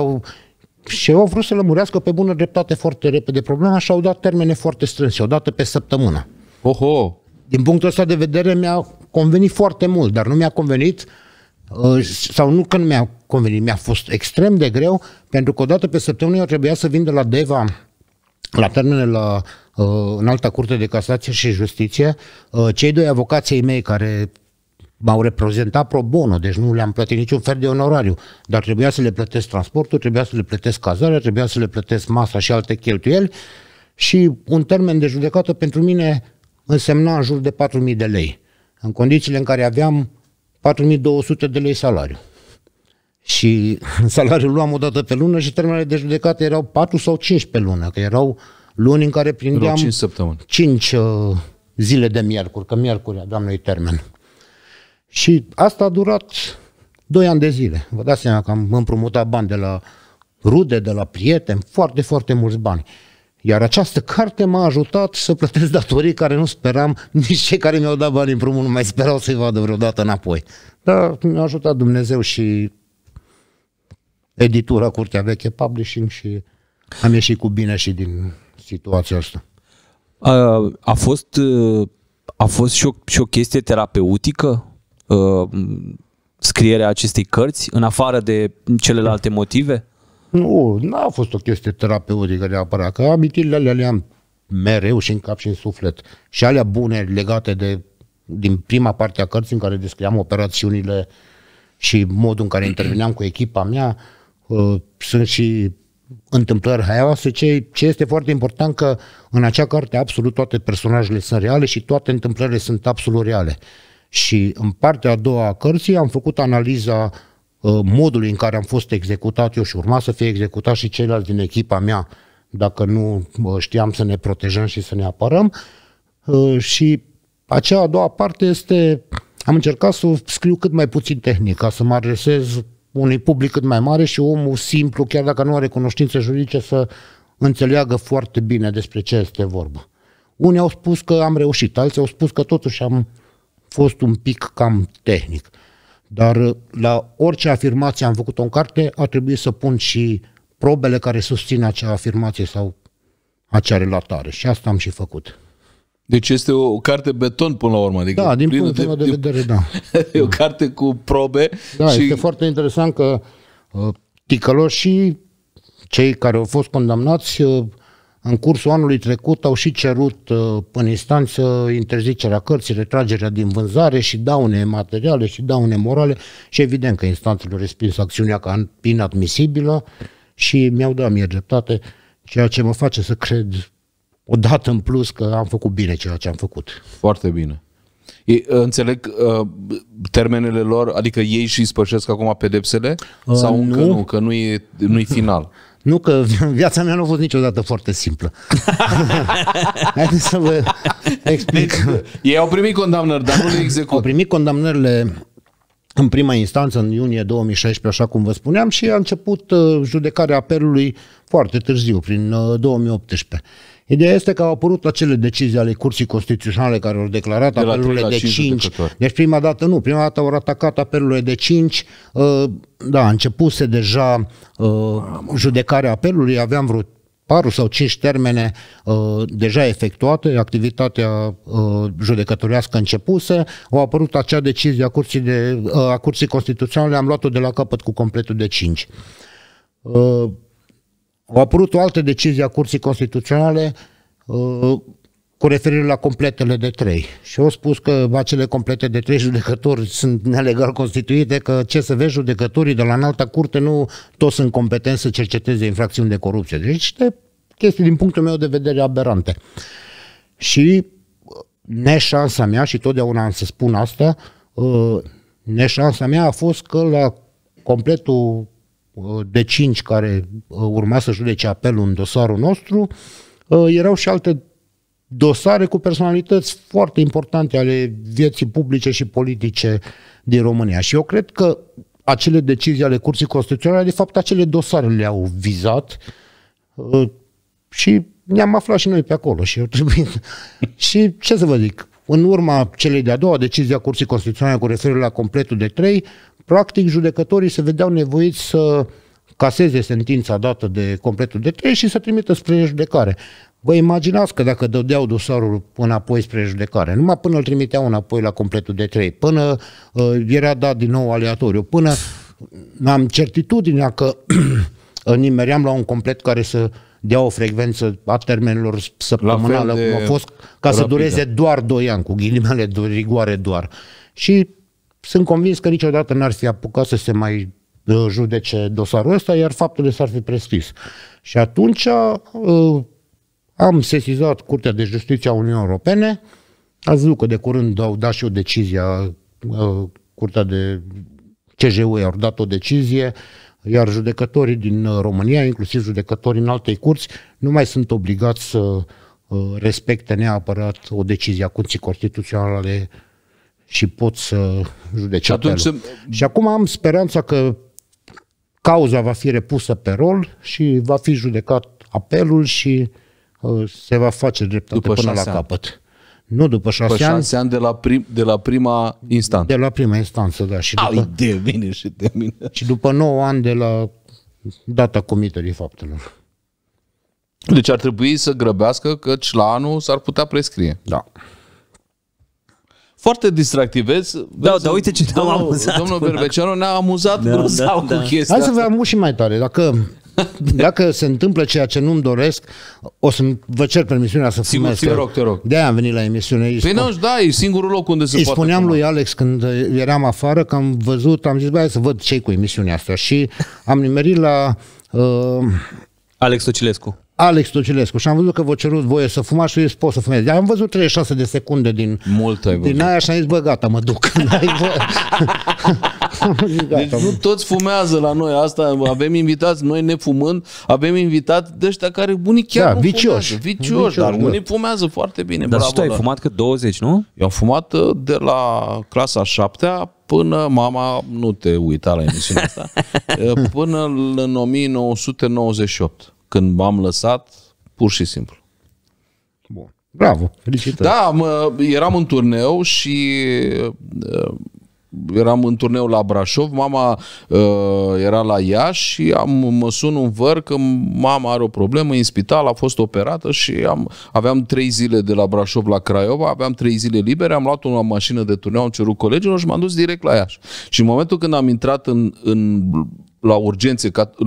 și au vrut să lămurească pe bună dreptate foarte repede problema și au dat termene foarte strânse, o dată pe săptămână. Oho! Din punctul ăsta de vedere mi-a convenit foarte mult, dar nu mi-a convenit, sau nu că nu mi-a convenit, mi-a fost extrem de greu, pentru că o dată pe săptămână eu trebuia să vin de la Deva la termene la Înalta Curte de Casație și Justiție, cei 2 avocații mei care m-au reprezentat pro bono, deci nu le-am plătit niciun fel de onorariu, dar trebuia să le plătesc transportul, trebuia să le plătesc cazarea, trebuia să le plătesc masa și alte cheltuieli și un termen de judecată pentru mine însemna în jur de 4.000 de lei, în condițiile în care aveam 4.200 de lei salariu. Și salariul luam o dată pe lună și termenele de judecată erau 4 sau 5 pe lună, că erau luni în care prindeam 5 zile de miercuri, că miercuri doamnei termen. Și asta a durat 2 ani de zile. Vă dați seama că am împrumutat bani de la rude, de la prieteni, foarte, foarte mulți bani. Iar această carte m-a ajutat să plătesc datorii care nu speram, nici cei care mi-au dat bani împrumut nu mai sperau să-i vadă vreodată înapoi. Dar mi-a ajutat Dumnezeu și editura Curtea Veche Publishing și am ieșit cu bine și din situația asta. A fost a fost și o chestie terapeutică scrierea acestei cărți, în afară de celelalte motive? Nu, n-a fost o chestie terapeutică neapărat, că amintirile alea le am mereu și în cap și în suflet. Și alea bune legate din prima parte a cărții în care descriam operațiunile și modul în care interveneam cu echipa mea, sunt și întâmplări haioase. Ce este foarte important, că în acea carte absolut toate personajele sunt reale și toate întâmplările sunt absolut reale. Și în partea a doua a cărții am făcut analiza modului în care am fost executat eu și urma să fie executat și ceilalți din echipa mea, dacă nu știam să ne protejăm și să ne apărăm. Și acea a doua parte este, am încercat să o scriu cât mai puțin tehnic, ca să mă adresez unui public cât mai mare și omul simplu, chiar dacă nu are cunoștințe juridice, să înțeleagă foarte bine despre ce este vorba. Unii au spus că am reușit, alții au spus că totuși am fost un pic cam tehnic. Dar la orice afirmație am făcut-o în carte, a trebuit să pun și probele care susțin acea afirmație sau acea relatare. Și asta am și făcut. Deci este o carte beton până la urmă. Adică da, din punctul meu de vedere, da. E o carte cu probe. Da, și este foarte interesant că ticăloșii, cei care au fost condamnați, în cursul anului trecut au și cerut în instanță interzicerea cărții, retragerea din vânzare și daune materiale și daune morale și evident că instanțele au respins acțiunea ca inadmisibilă și mi-au dat mie dreptate, ceea ce mă face să cred o dată în plus că am făcut bine ceea ce am făcut. Foarte bine. Înțeleg termenele lor, adică ei și spășesc acum pedepsele? Sau încă nu, că nu-i final? Nu, că viața mea nu a fost niciodată foarte simplă. Haideți să vă explic. Deci, ei au primit condamnări, dar nu le execut. Au primit condamnările în prima instanță, în iunie 2016, așa cum vă spuneam, și a început judecarea apelului foarte târziu, prin 2018. Ideea este că au apărut acele decizii ale Curții Constituționale care au declarat apelurile de 5. Deci prima dată au atacat apelurile de 5. Da, începuse deja judecarea apelului, aveam vreo 4 sau 5 termene deja efectuate, activitatea judecătorească începuse, au apărut acea decizie a Curții Constituționale, am luat-o de la capăt cu completul de 5. Au apărut o altă decizie a Curții Constituționale cu referire la completele de 3. Și au spus că acele complete de 3 judecători sunt nelegal constituite, că ce să vezi, judecătorii de la înalta curte nu toți sunt competenți să cerceteze infracțiuni de corupție. Deci niște chestii din punctul meu de vedere aberante. Și neșansa mea, și totdeauna am să spun asta, neșansa mea a fost că la completul de 5 care urma să judece apelul în dosarul nostru, erau și alte dosare cu personalități foarte importante ale vieții publice și politice din România. Și eu cred că acele decizii ale Curții Constituționale, de fapt, acele dosare le-au vizat și ne-am aflat și noi pe acolo. Și eu trebuie... Și ce să vă zic, în urma celei de-a doua decizie a Curții Constituționale cu referire la completul de 3, practic judecătorii se vedeau nevoiți să caseze sentința dată de completul de 3 și să trimită spre judecare. Vă imaginați că dacă dădeau dosarul înapoi spre judecare, numai până îl trimiteau înapoi la completul de 3, până era dat din nou aleatoriu, până am certitudinea că nimeream la un complet care să dea o frecvență a termenilor săptămânală, cum a fost, ca rapidă, să dureze doar 2 ani, cu ghilimele de rigoare doar. Și sunt convins că niciodată n-ar fi apucat să se mai judece dosarul ăsta, iar faptele s-ar fi prescris. Și atunci am sesizat Curtea de Justiție a Uniunii Europene, ați văzut că de curând au dat și o decizie, Curtea de CJUE au dat o decizie, iar judecătorii din România, inclusiv judecătorii în alte curți, nu mai sunt obligați să respecte neapărat o decizie a Curții Constituționale și pot să judece apelul. Și acum am speranța că cauza va fi repusă pe rol și va fi judecat apelul și se va face dreptate până la capăt. Nu după 6 ani. 6 ani de la prima instanță. De la prima instanță, da. Și după, de mine și de mine. Și după 9 ani de la data comiterii faptelor. Deci ar trebui să grăbească, căci la anul s-ar putea prescrie. Da. Foarte distractiv, vezi? Da, dar uite ce ne-am amuzat. Domnul Berbeceanu ne-a amuzat grozav cu chestia Hai să vă amuz și mai tare. Dacă se întâmplă ceea ce nu-mi doresc, o să vă cer permisiunea să fumez. Te rog. De-aia am venit la emisiune. Păi nu, da, e singurul loc unde se poate spuneam fuma. lui Alex când eram afară că am văzut, am zis, băi, să văd ce-i cu emisiunea asta. Și am nimerit la... Alex Tocilescu. Alex Tocilescu și am văzut că v-a cerut voie să fumați și eu zis, pot să fumez. Dar am văzut 36 de secunde din aia și am zis, bă, gata, mă duc. Deci nu toți fumează la noi, asta avem invitați, noi nefumând, avem invitați de ăștia care unii chiar nu fumează. Vicioși, dar unii fumează foarte bine. Dar și tu ai fumat cât 20, nu? Eu am fumat de la clasa 7-a până, mama, nu te uita la emisiunea asta, până în 1998. Când m-am lăsat, pur și simplu. Bun. Bravo, felicitări. Da, eram în turneu și eram în turneu la Brașov, mama era la Iași și mă sun un văr că mama are o problemă, în spital, a fost operată și aveam 3 zile de la Brașov la Craiova, aveam 3 zile libere, am luat o mașină de turneu, am cerut colegilor și m-am dus direct la Iași. Și în momentul când am intrat la urgențe,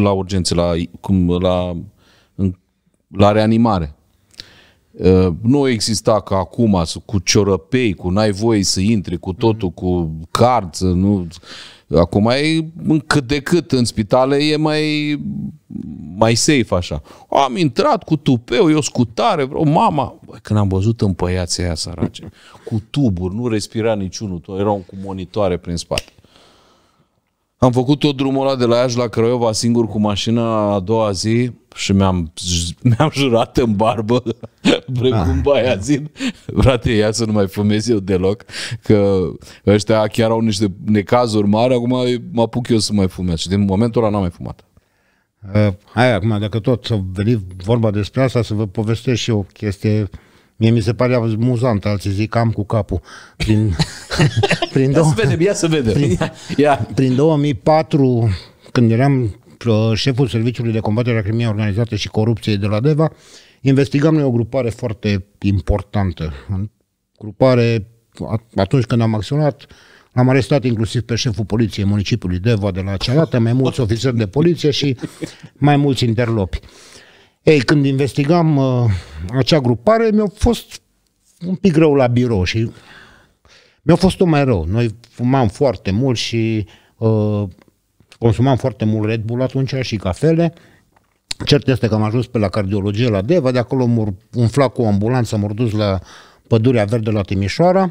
la reanimare. Nu exista ca acum cu ciorăpei, cu n-ai voie să intri, cu totul, cu card, nu. Acum e cât de cât în spitale e mai safe așa. Am intrat cu tupeu, eu scutare, mama, când am văzut împăiații aia sărace, cu tuburi, nu respira niciunul, erau cu monitoare prin spate. Am făcut tot drumul ăla de la Iași la Craiova singur cu mașina a doua zi și mi-am jurat în barbă, precum Baiazid, frate, ia să nu mai fumez eu deloc, că ăștia chiar au niște necazuri mari, acum mă apuc eu să mai fumez și din momentul ăla n-am mai fumat. Hai, acum, dacă tot să veni vorba despre asta, să vă povestesc și eu o chestie. Mie mi se pare amuzant, alții zic cam cu capul. Ia să vedem. Prin 2004, când eram șeful Serviciului de Combatere a Crimei Organizate și Corupției de la Deva, investigam noi o grupare foarte importantă. Grupare, atunci când am acționat, am arestat inclusiv pe șeful poliției municipiului Deva de la Cearată, mai mulți ofițeri de poliție și mai mulți interlopi. Ei, când investigam acea grupare, mi-a fost un pic rău la birou și mi-a fost tot mai rău. Noi fumam foarte mult și consumam foarte mult Red Bull atunci și cafele. Cert este că am ajuns pe la cardiologie la Deva, de acolo m-a umflat cu o ambulanță, m-a dus la Pădurea Verde la Timișoara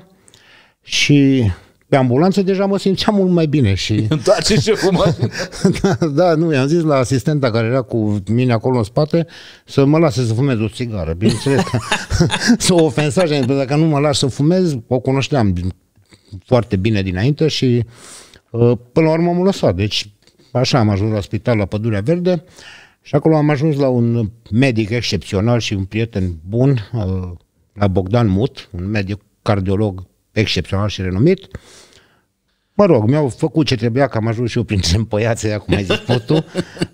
și pe ambulanță deja mă simțeam mult mai bine și... Întoarce șeful mașină. Da, nu, i-am zis la asistenta care era cu mine acolo în spate să mă lase să fumez o țigară. Bineînțeles că să o ofensaj, pentru că dacă nu mă lași să fumez, o cunoșteam foarte bine dinainte și până la urmă m-am lăsat. Deci așa am ajuns la spital la Pădurea Verde și acolo am ajuns la un medic excepțional și un prieten bun, la Bogdan Mut, un medic cardiolog excepțional și renumit. Mă rog, mi-au făcut ce trebuia, că am ajuns și eu printre împăiații aia, cum ai zis tu.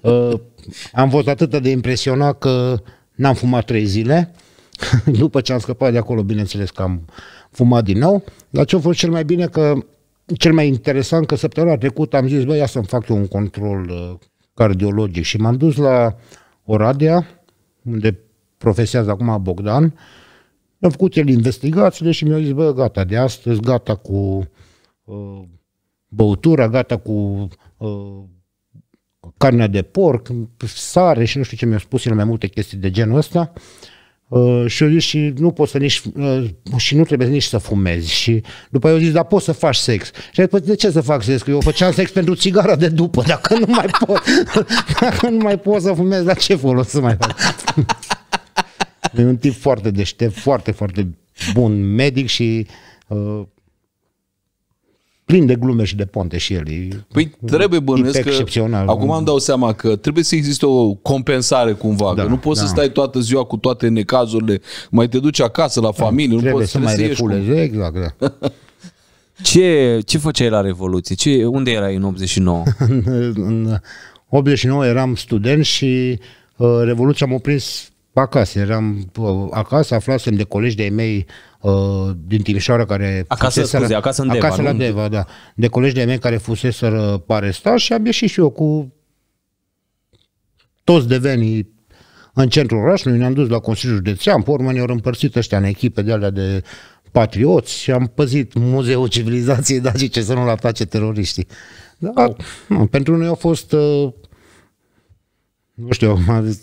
Am fost atât de impresionat că n-am fumat 3 zile. După ce am scăpat de acolo, bineînțeles că am fumat din nou. Dar ce a fost cel mai bine, cel mai interesant, că săptămâna trecută am zis, băi, ia să-mi fac eu un control cardiologic și m-am dus la Oradea, unde profesează acum Bogdan. Mi-a făcut el investigațiile și mi-a zis, bă, gata, de astăzi, gata cu băutura, gata cu carnea de porc, sare și nu știu ce mi-a spus el, mai multe chestii de genul ăsta. Și eu zis, și nu poți să și nu trebuie nici să fumezi. Și după eu zis, dar poți să faci sex. Și a zis, de ce să fac sex? Că eu făceam sex pentru țigara de după, dacă nu mai pot. Dacă nu mai pot să fumez, la ce folos să mai fac? E un tip foarte deștept, foarte, foarte bun medic și plin de glume și de ponte și el. Păi trebuie, bănuiesc că acum îmi dau seama că trebuie să existe o compensare cumva, da, că nu poți să stai toată ziua cu toate necazurile, mai te duci acasă la familie, nu poți să mai refulezi, exact. Da. Ce făceai la Revoluție? Unde erai în 89? În 89 eram student și Revoluția m-a prins acasă. Eram acasă, aflasem de colegi de-ai mei din Timișoara care... Acasă în Deva, acasă la Deva, da. De colegi de-ai mei care fuseseră arestați și am ieșit și eu cu toți devenii în centrul orașului, ne-am dus la Consiliul Județean, pe urmă ne-au împărțit ăștia în echipe de alea de patrioți și am păzit Muzeul Civilizației Dacice să nu-l atace teroriștii. Dar pentru noi a fost, nu știu,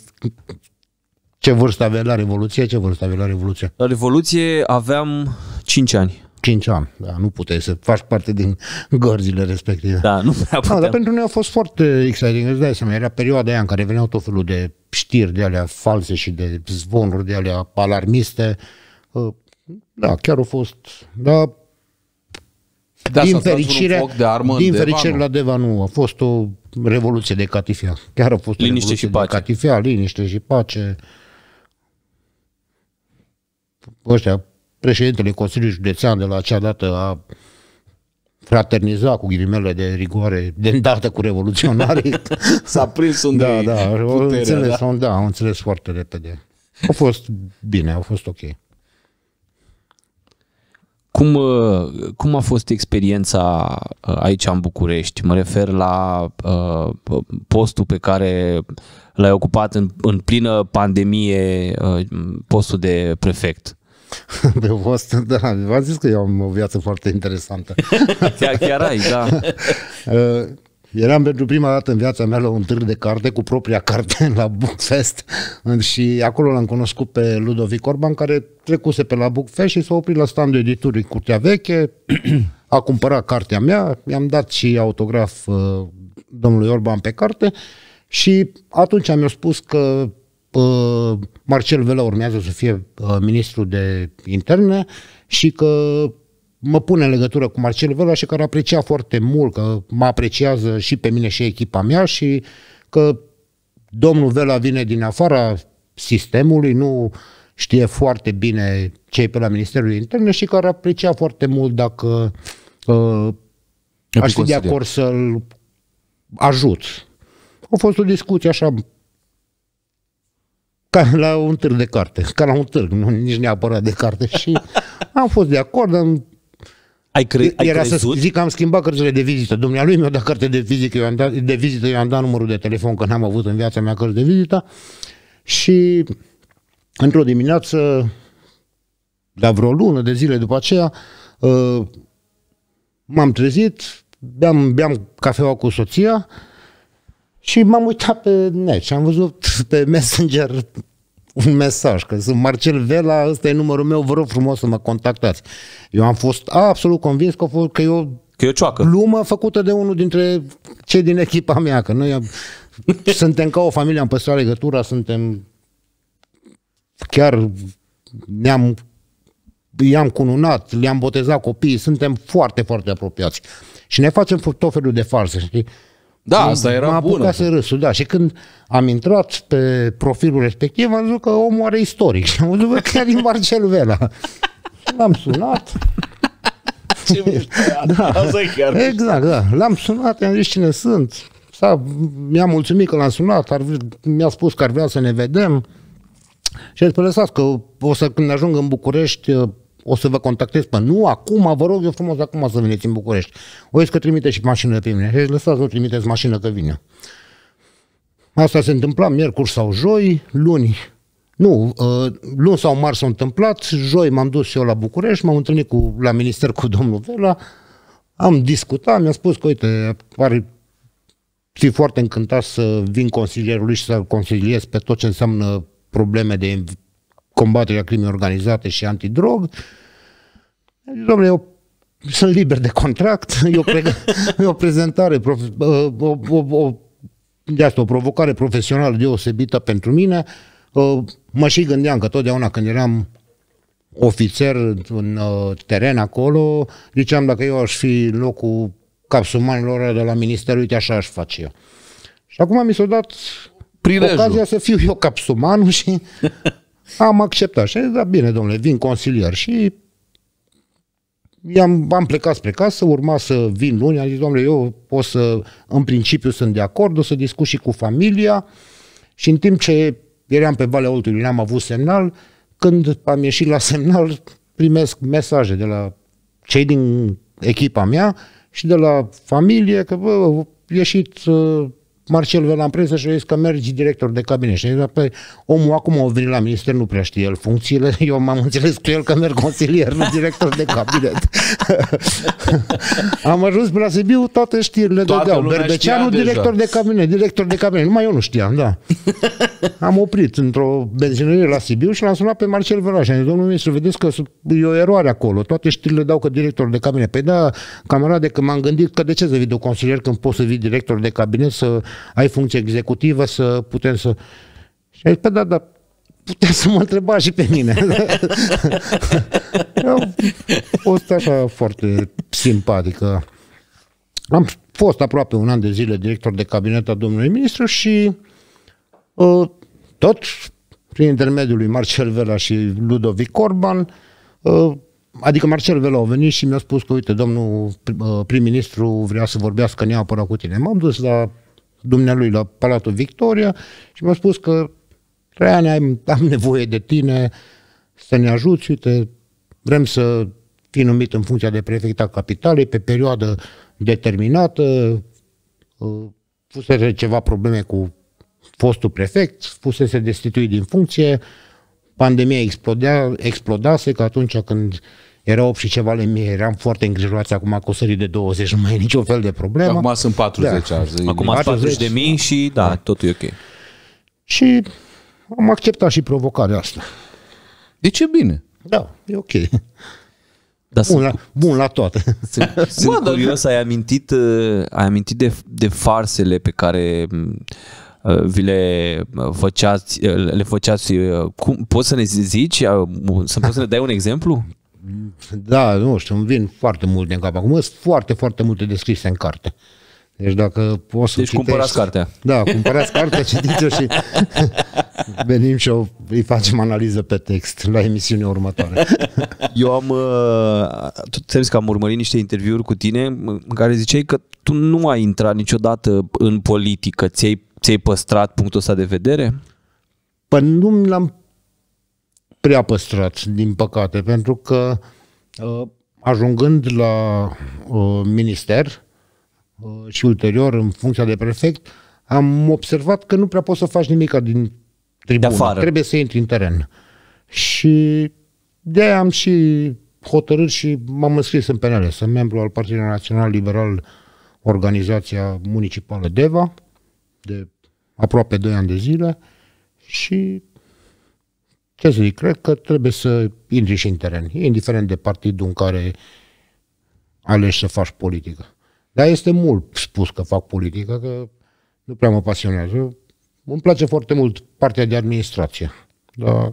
ce vârstă avea la Revoluție? Ce vârstă avea la Revoluție? La Revoluție aveam 5 ani. 5 ani, da, nu puteai să faci parte din gărzile respective. Da, nu prea puteam. Dar pentru noi a fost foarte exciting, îți dai seama, era perioada aia în care veneau tot felul de știri de alea false și de zvonuri de alea alarmiste. Da, chiar a fost, da, din fericire la Deva nu, a fost o revoluție de catifea. Chiar a fost liniște și pace. De catifea, liniște și pace. Ăștia, președintele Consiliului Județean de la acea dată a fraternizat cu ghilimele de rigoare de îndată cu revoluționarii. S-a prins unde puterea, au înțeles foarte repede. A fost bine, a fost ok. Cum a fost experiența aici în București? Mă refer la postul pe care l-ai ocupat în plină pandemie, postul de prefect. Pe post, da, v-am zis că eu am o viață foarte interesantă. Chiar ai, da. Eram pentru prima dată în viața mea la un târg de carte, cu propria carte la Bookfest și acolo l-am cunoscut pe Ludovic Orban, care trecuse pe la Bookfest și s-a oprit la standul editurii Curtea Veche, a cumpărat cartea mea, i-am dat și autograf domnului Orban pe carte și atunci mi-a spus că Marcel Vela urmează să fie ministru de interne și că mă pune în legătură cu Marcel Vela și că ar aprecia foarte mult, că mă apreciază și pe mine și echipa mea și că domnul Vela vine din afara sistemului, nu știe foarte bine ce e pe la Ministerul Interne și că ar aprecia foarte mult dacă aș fi de acord să-l ajut. A fost o discuție așa ca la un târg de carte, ca la un târg, nu nici neapărat de carte și am fost de acord. Era să zic că am schimbat cărțile de vizită. Dumnealui mi-a dat carte de vizită, eu am dat numărul de telefon, că n-am avut în viața mea cărți de vizită și într-o dimineață, la vreo lună de zile după aceea, m-am trezit, beam cafeaua cu soția și m-am uitat pe net și am văzut pe Messenger un mesaj, că sunt Marcel Vela, ăsta e numărul meu, vă rog frumos să mă contactați. Eu am fost absolut convins că e o glumă făcută de unul dintre cei din echipa mea, că noi suntem ca o familie, am păstrat legătura, suntem chiar i-am cununat, le-am botezat copiii, suntem foarte, foarte apropiați. Și ne facem tot felul de farse, știi? Da, asta era bună. M-a apucat să râsul, da. Și când am intrat pe profilul respectiv, am văzut că omul are istoric. Și am văzut că chiar din Marcel Vela. L-am sunat. Ce mișto, da. Asta e chiar exact, da. L-am sunat, i-am zis cine sunt. Mi-a mulțumit că l-am sunat, mi-a spus că ar vrea să ne vedem. Și a zis, lăsați că când ajung în București, o să vă contactez pe nu, acum, vă rog eu frumos, acum să veniți în București. O zis că trimite și mașină pe mine. Și lăsați, nu trimiteți mașină că vine. Asta se întâmpla miercuri sau joi, luni sau marți s-a întâmplat, joi m-am dus eu la București, m-am întâlnit la minister cu domnul Vela, am discutat, mi-a spus că, uite, ar fi foarte încântat să vin consilierului și să-l consiliez pe tot ce înseamnă probleme de combaterea crimei organizate și antidrog. Dom'le, eu sunt liber de contract, e o prezentare, o provocare profesională deosebită pentru mine. Mă și gândeam că totdeauna când eram ofițer în teren acolo, ziceam dacă eu aș fi în locul capsumanilor de la minister, uite așa aș face eu. Și acum mi s-a dat ocazia să fiu eu capsumanul și am acceptat. Și am zis, da, bine, domnule, vin consilier. Și am plecat spre casă, urma să vin luni, am zis, domnule, eu o să, în principiu sunt de acord, o să discut și cu familia și în timp ce eram pe Valea Oltului, n-am avut semnal, când am ieșit la semnal, primesc mesaje de la cei din echipa mea și de la familie că a ieșit Marcel Vela în presă și a zis că mergi director de cabinet. Și păi, omul acum a venit la minister, nu prea știe el funcțiile, eu m-am înțeles cu el că merg consilier, nu director de cabinet. Am ajuns pe la Sibiu, toate știrile dădeau. Berbeceanu, director de cabinet, numai eu nu știam, da. Am oprit într-o benzinărie la Sibiu și l-am sunat pe Marcel Vela și am zis, domnul ministru, vedeți că e o eroare acolo, toate știrile dau că director de cabinet. Păi da, camarade, că m-am gândit că de ce să vii de consilier când poți să vii director de cabinet, să ai funcție executivă, să putem să... Și a zis, păi da, puteți să mă întrebați și pe mine. A fost așa foarte simpatică. Am fost aproape un an de zile director de cabinet a domnului ministru și tot prin intermediul lui Marcel Vela și Ludovic Orban, adică Marcel Vela a venit și mi-a spus că, uite, domnul prim-ministru vrea să vorbească neapărat cu tine. M-am dus la dumnealui la Palatul Victoria și mi-a spus că, Traiane, am nevoie de tine să ne ajuți, uite, vrem să fii numit în funcția de prefect al capitalei pe perioadă determinată, fusese ceva probleme cu fostul prefect, fusese destituit din funcție, pandemia explodase, că atunci când era 8 și ceva mie, eram foarte îngrijorați, acum cu sării de 20 nu mai e niciun fel de problemă. Acum sunt 40 azi. Acum sunt 40.000 și da, totul e ok. Și am acceptat și provocarea asta. De ce bine? Da, e ok. Da, bun la toate. Sunt curios, ai amintit de farsele pe care le făceați. Poți să ne zici? Poți să ne dai un exemplu? Da, nu știu, îmi vin foarte multe în cap. Acum sunt foarte, foarte multe descrise în carte. Deci dacă poți să citești... cumpărați cartea. Da, cumpărați cartea, citiți-o și venim și îi facem analiză pe text la emisiunea următoare. Eu am... Tot că am urmărit niște interviuri cu tine în care ziceai că tu nu ai intrat niciodată în politică. Ți-ai păstrat punctul ăsta de vedere? Păi nu l-am prea păstrat, din păcate, pentru că ajungând la minister și ulterior în funcția de prefect, am observat că nu prea poți să faci nimic din tribună. Trebuie să intri în teren. Și de-aia am și hotărât și m-am înscris în PNL. Sunt membru al Partidului Național Liberal, organizația municipală Deva, de aproape 2 ani de zile și ce să zic, cred că trebuie să intri și în teren, indiferent de partidul în care alegi să faci politică. Dar este mult spus că fac politică, că nu prea mă pasionează. Îmi place foarte mult partea de administrație, dar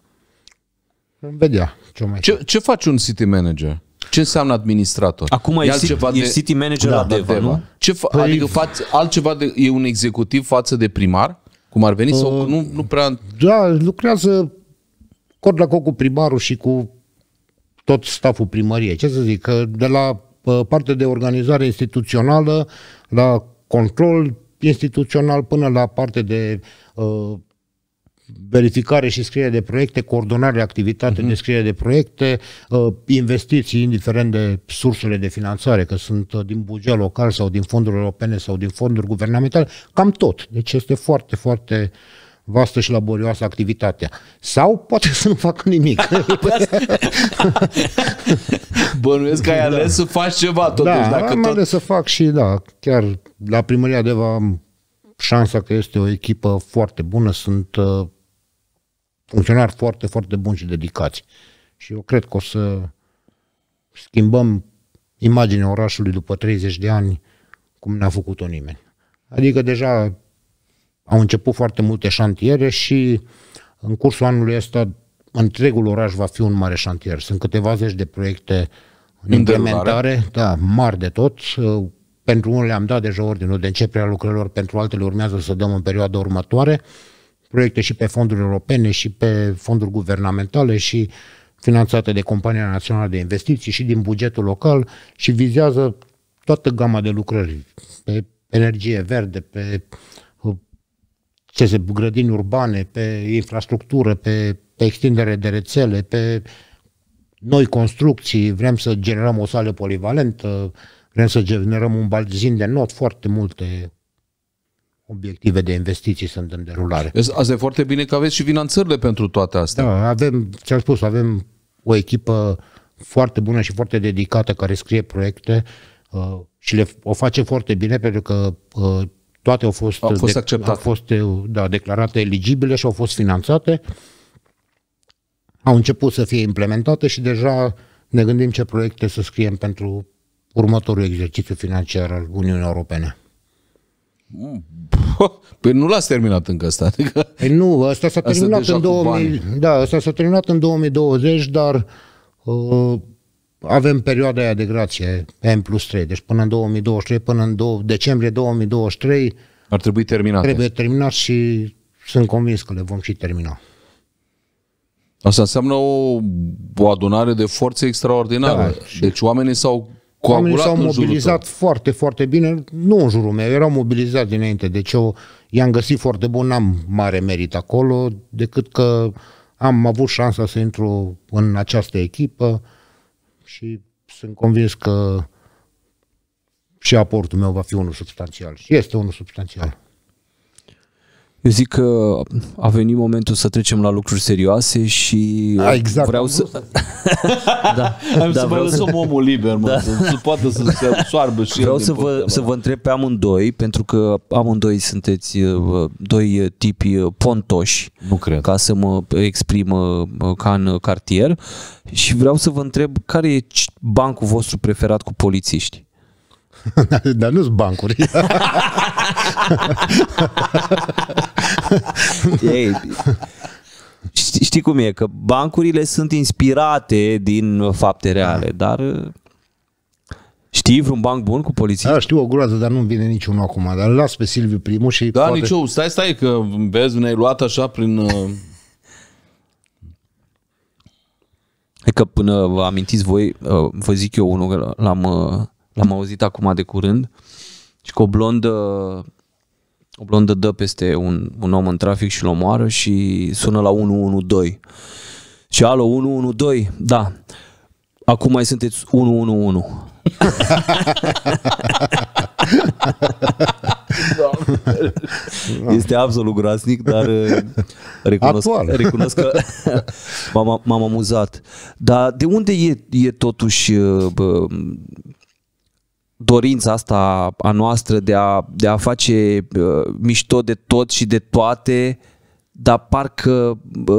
vom vedea ce mai ce face un city manager? Ce înseamnă administrator? Acum e city manager la Deva, nu? Adică altceva e un executiv față de primar? Cum ar veni? Sau nu prea... Da, lucrează cort la cot cu primarul și cu tot staful primăriei. Ce să zic, că de la partea de organizare instituțională, la control instituțional, până la parte de verificare și scriere de proiecte, coordonare, activitate de scriere de proiecte, investiții, indiferent de sursele de finanțare, că sunt din buget local sau din fonduri europene sau din fonduri guvernamentale, cam tot. Deci este foarte, foarte vastă și laborioasă activitatea. Sau poate să nu facă nimic. Bănuiesc că ai ales să faci ceva totuși. Da, am ales să fac și chiar la Primăria Deva am șansa că este o echipă foarte bună, sunt funcționari foarte, foarte buni și dedicați. Și eu cred că o să schimbăm imaginea orașului după 30 de ani cum n-a făcut-o nimeni. Adică deja au început foarte multe șantiere și în cursul anului ăsta întregul oraș va fi un mare șantier. Sunt câteva zeci de proiecte în implementare, mari de tot. Pentru unele am dat deja ordinul de începere a lucrărilor, pentru altele urmează să dăm în perioada următoare. Proiecte și pe fonduri europene și pe fonduri guvernamentale și finanțate de Compania Națională de Investiții și din bugetul local și vizează toată gama de lucrări pe energie verde, pe grădini urbane, pe infrastructură, pe extindere de rețele, pe noi construcții, vrem să generăm o sală polivalentă, vrem să generăm un bazin de not, foarte multe obiective de investiții sunt în derulare. Asta e foarte bine că aveți și finanțările pentru toate astea. Da, avem, ți-am spus, avem o echipă foarte bună și foarte dedicată care scrie proiecte și o face foarte bine pentru că toate au fost acceptate. Au fost declarate eligibile și au fost finanțate. Au început să fie implementate și deja ne gândim ce proiecte să scriem pentru următorul exercițiu financiar al Uniunii Europene. Păi nu l-ați terminat încă asta. Adică păi nu, ăsta s-a terminat în 2000, ăsta s-a terminat în 2020, dar avem perioada aia de grație M+3, deci până în 2023, până în decembrie 2023 ar trebui terminat. Trebuie terminat și sunt convins că le vom și termina. Asta înseamnă o adunare de forțe extraordinară. Da, deci oamenii s-au mobilizat foarte, foarte bine, nu în jurul meu, erau mobilizați dinainte, deci eu i-am găsit foarte bun, n-am mare merit acolo, decât că am avut șansa să intru în această echipă și sunt convins că și aportul meu va fi unul substanțial. Și este unul substanțial. Eu zic că a venit momentul să trecem la lucruri serioase și exact, vreau să... să vă lăsăm omul liber, să poată să se soarbă și vreau să vă întreb pe amândoi, pentru că amândoi sunteți doi tipi pontoși, nu cred, ca să mă exprim ca în cartier, și vreau să vă întreb care e bancul vostru preferat cu polițiști? Dar nu-s bancuri. Ei, știi cum e, că bancurile sunt inspirate din fapte reale, dar știi vreun banc bun cu polițiști? Da, știu o groază, dar nu-mi vine niciunul acum, dar îl las pe Silviu primul și... Da, poate... nici stai, că vezi, ne-ai luat așa prin... E că până vă amintiți voi, vă zic eu unul, l-am auzit acum de curând, și că o blondă dă peste un om în trafic și îl omoară și sună la 112. Și alo, 112? Da. Acum mai sunteți 111. Este absolut groaznic, dar recunosc că m-am amuzat. Dar de unde e totuși dorința asta a noastră de a face mișto de tot și de toate, dar parcă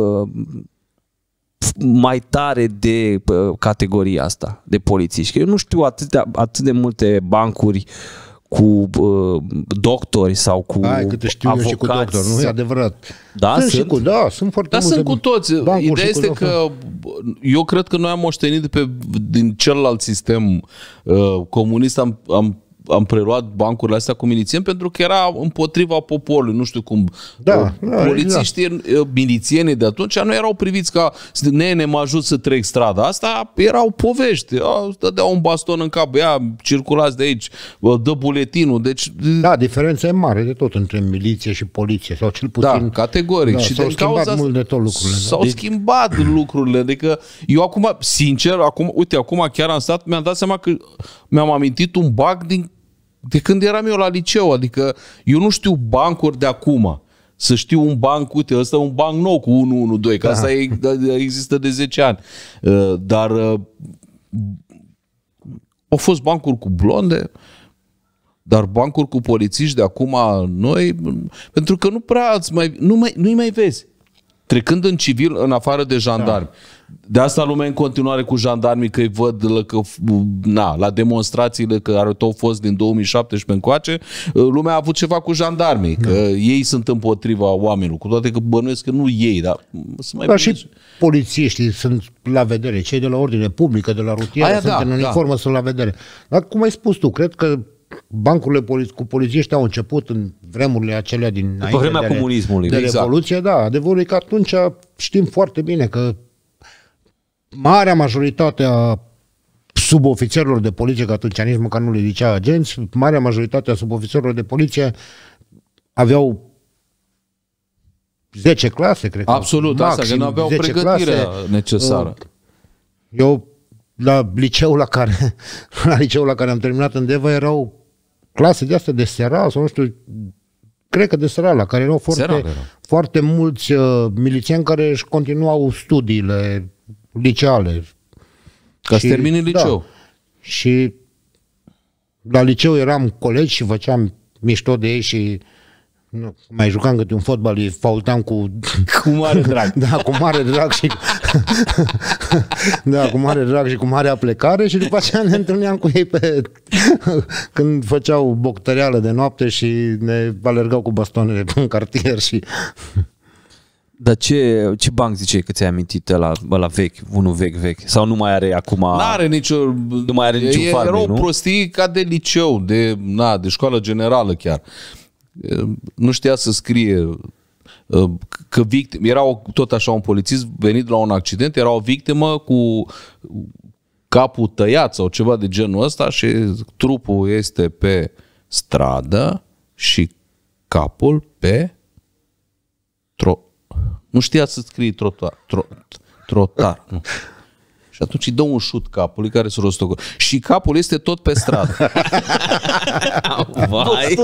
mai tare de categoria asta de polițiști? Că eu nu știu atât de multe bancuri cu doctori sau cu câte știu avocați. Eu și cu doctori, nu e adevărat. Da, sunt sunt foarte multe. Sunt cu toți. Ideea este că eu cred că noi am moștenit din celălalt sistem comunist, am preluat bancurile astea cu milițieni pentru că era împotriva poporului, nu știu cum. Polițiștii, milițienii de atunci nu erau priviți ca ne mă ajut să trec strada. Asta erau povești. Dădeau un baston în cap, circulați de aici, dă buletinul. Deci, da, diferența e mare de tot între miliție și poliție, sau cel puțin. Da, categoric. Da, și s-au schimbat mult de tot lucrurile. S-au schimbat lucrurile. Adică eu acum, sincer, acum chiar am stat, mi-am dat seama că mi-am amintit un bug de când eram eu la liceu, adică eu nu știu bancuri de acum. Să știu un banc, uite, ăsta e un banc nou cu 112, că asta există de 10 ani. Dar au fost bancuri cu blonde, dar bancuri cu polițiști de acum noi, pentru că nu prea nu-i mai vezi. Trecând în civil, în afară de jandarmi. De asta lumea în continuare cu jandarmii, că îi văd la demonstrațiile care au fost din 2017 încoace, lumea a avut ceva cu jandarmii, că ei sunt împotriva oamenilor, cu toate că bănuiesc că nu ei, dar sunt mai și polițiștii sunt la vedere, cei de la ordine publică, de la rutieră, sunt în uniformă, sunt la vedere. Dar cum ai spus tu, cred că bancurile cu polițiști au început în vremurile acelea după vremea comunismului. De Revoluție, da. Adevărul e că atunci știm foarte bine că marea majoritate a subofițerilor de poliție, că atunci nici măcar nu le zicea agenți, marea majoritate a subofițerilor de poliție aveau 10 clase, cred. Absolut, asta, că nu aveau pregătirea necesară. Eu, la liceul la care am terminat în Deva, erau clase de astea de seral, sau nu știu, cred că de seral, la care erau foarte mulți milițieni care își continuau studiile liceale. Ca să termini liceu. Da, și la liceu eram colegi și făceam mișto de ei și mai jucam câte un fotbal, îi faultam cu mare drag. Da, cu mare drag și da, cu mare drag și cu mare aplecare și după aceea ne întâlneam cu ei când făceau boctăreală de noapte și ne alergau cu bastonele în cartier și... Dar ce banc ziceai că ți-ai amintit la vechi, unul vechi? Sau nu mai are acum... Nu are niciun farme, erau prostii ca de liceu, de școală generală chiar. Nu știa să scrie că era tot așa un polițist venit la un accident, era o victimă cu capul tăiat sau ceva de genul ăsta și trupul este pe stradă și capul pe nu știa să scrie trotar. Nu. Și atunci îi dă un șut capului care se rostocă. Și capul este tot pe stradă. Vai!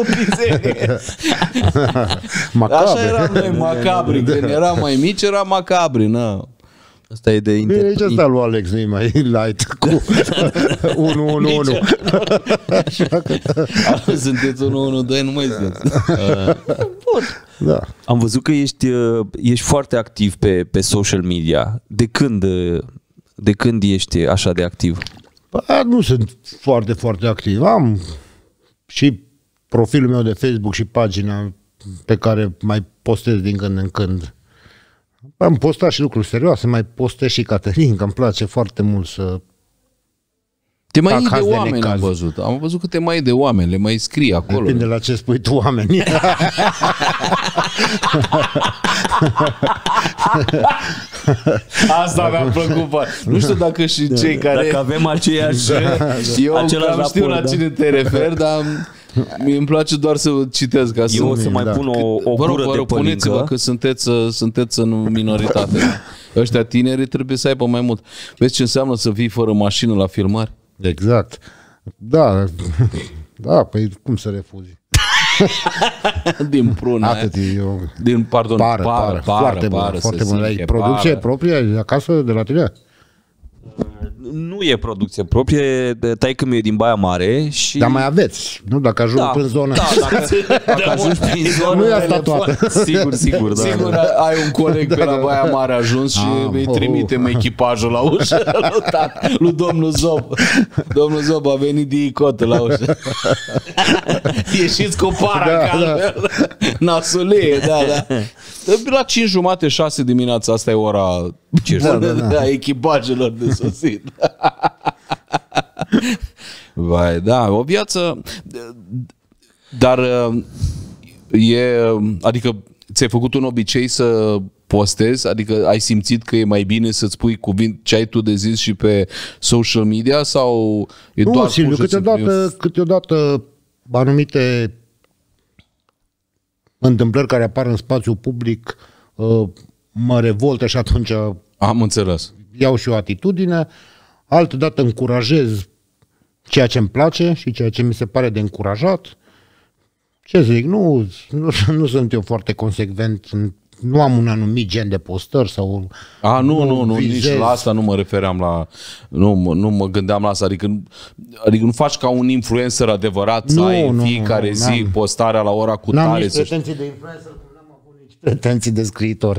Așa eram noi, macabri. Când eram mai mici, eram macabri. Na. Asta e de nici asta lui Alex nu e mai light cu 1-1-1. Sunteți 1-1-2, nu mai sunteți. Da. Am văzut că ești foarte activ pe social media. De când ești așa de activ? Nu sunt foarte, foarte activ. Am și profilul meu de Facebook și pagina pe care mai postez din când în când. Am postat și lucruri serioase, mai postez și Caterin, că îmi place foarte mult să... Te mai iei de oameni, am văzut. Am văzut că te mai iei de oameni, le mai scrii acolo. Depinde la ce spui tu oameni. Asta mi-a plăcut. Nu știu dacă și cei care... Dacă avem aceeași... Eu cam știu la cine te referi, dar... Mie îmi place doar să citesc. Ca eu o să mai pun o gură de pălincă. Puneți-vă că sunteți în minoritate. Ăștia tineri trebuie să aibă mai mult. Vezi ce înseamnă să vii fără mașină la filmări? Exact. Da, păi cum să refuzi? Din pruna. Din, pardon, pară. Foarte bună. Producție proprie acasă de la tine? Nu e producție proprie, taică-miu e din Baia Mare și... Dar mai aveți, nu? Dacă ajung prin zonă. Dacă ajungi prin zonă... Nu e asta toată. Sigur, da. Sigur, ai un coleg pe la Baia Mare ajuns și îi trimitem echipajul la ușă lui domnul Zob. Domnul Zob a venit de icotă la ușă. Ieșiți cu para nasulie, da. La 5:30, 6 dimineața, asta e ora echipajelor de sosit. Vai, da, o viață, dar adică ți-ai făcut un obicei să postezi, adică ai simțit că e mai bine să-ți pui cuvinte ce ai tu de zis și pe social media sau e doar Silviu, câteodată anumite întâmplări care apar în spațiu public mă revoltă și atunci am înțeles. Iau și o atitudine, altădată încurajez ceea ce îmi place și ceea ce mi se pare de încurajat. Ce zic, nu sunt eu foarte consecvent, nu am un anumit gen de postări sau... Nu, nici la asta nu mă refeream la... Nu mă gândeam la asta, adică nu faci ca un influencer adevărat să ai în fiecare zi postarea la ora cu tare. N-am nici pretenții de influencer, cum n-am avut nici pretenții de scriitor.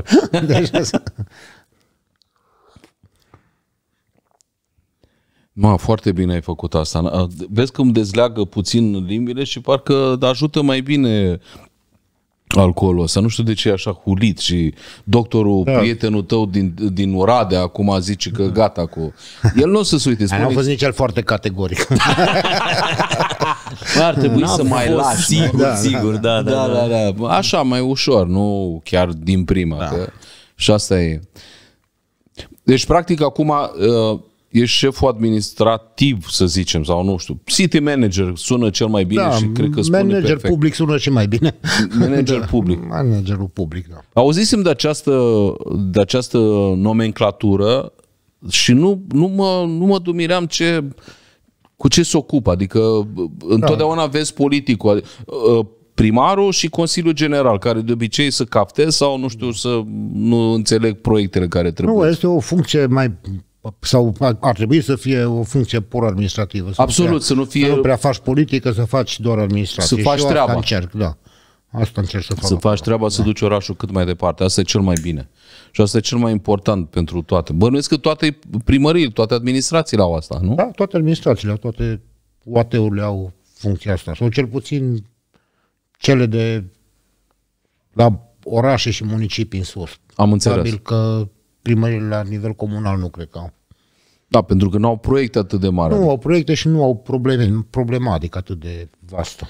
Foarte bine ai făcut asta. Vezi că îmi dezleagă puțin limbile și parcă ajută mai bine alcoolul ăsta. Nu știu de ce e așa hulit și doctorul, prietenul tău din Oradea acum zice că gata cu... El nu o să se uite. Nu a fost nici el foarte categoric. Ar trebui să mai lași. Sigur, da. Așa, mai ușor, nu chiar din prima. Că... Și asta e. Deci, practic, acum... ești șeful administrativ, să zicem, sau nu știu, city manager sună cel mai bine și cred că spune manager perfect. public sună și mai bine. Manager public. Managerul public, da. Auzisem de această nomenclatură și nu mă dumiream cu ce se ocupă. Adică întotdeauna vezi politicul, primarul și Consiliul General, care de obicei să capteze sau nu știu, să nu înțeleg proiectele care trebuie. Nu, este o funcție sau ar trebui să fie o funcție pur administrativă. Absolut, să nu fie... Să nu prea faci politică, să faci doar administrație. Să faci și treaba. Asta încerc, da. Asta încerc să fac. Să faci treaba, să duci orașul cât mai departe. Asta e cel mai bine. Și asta e cel mai important pentru toate. Bănuiesc că toate primăriile, toate administrațiile au asta, nu? Da, toate administrațiile, toate UAT-urile au funcția asta. Sau cel puțin cele de la orașe și municipii în sus. Am înțeles. Probabil că primările la nivel comunal nu cred că au. Da, pentru că nu au proiecte atât de mari. Nu au proiecte și nu au problematică atât de vastă.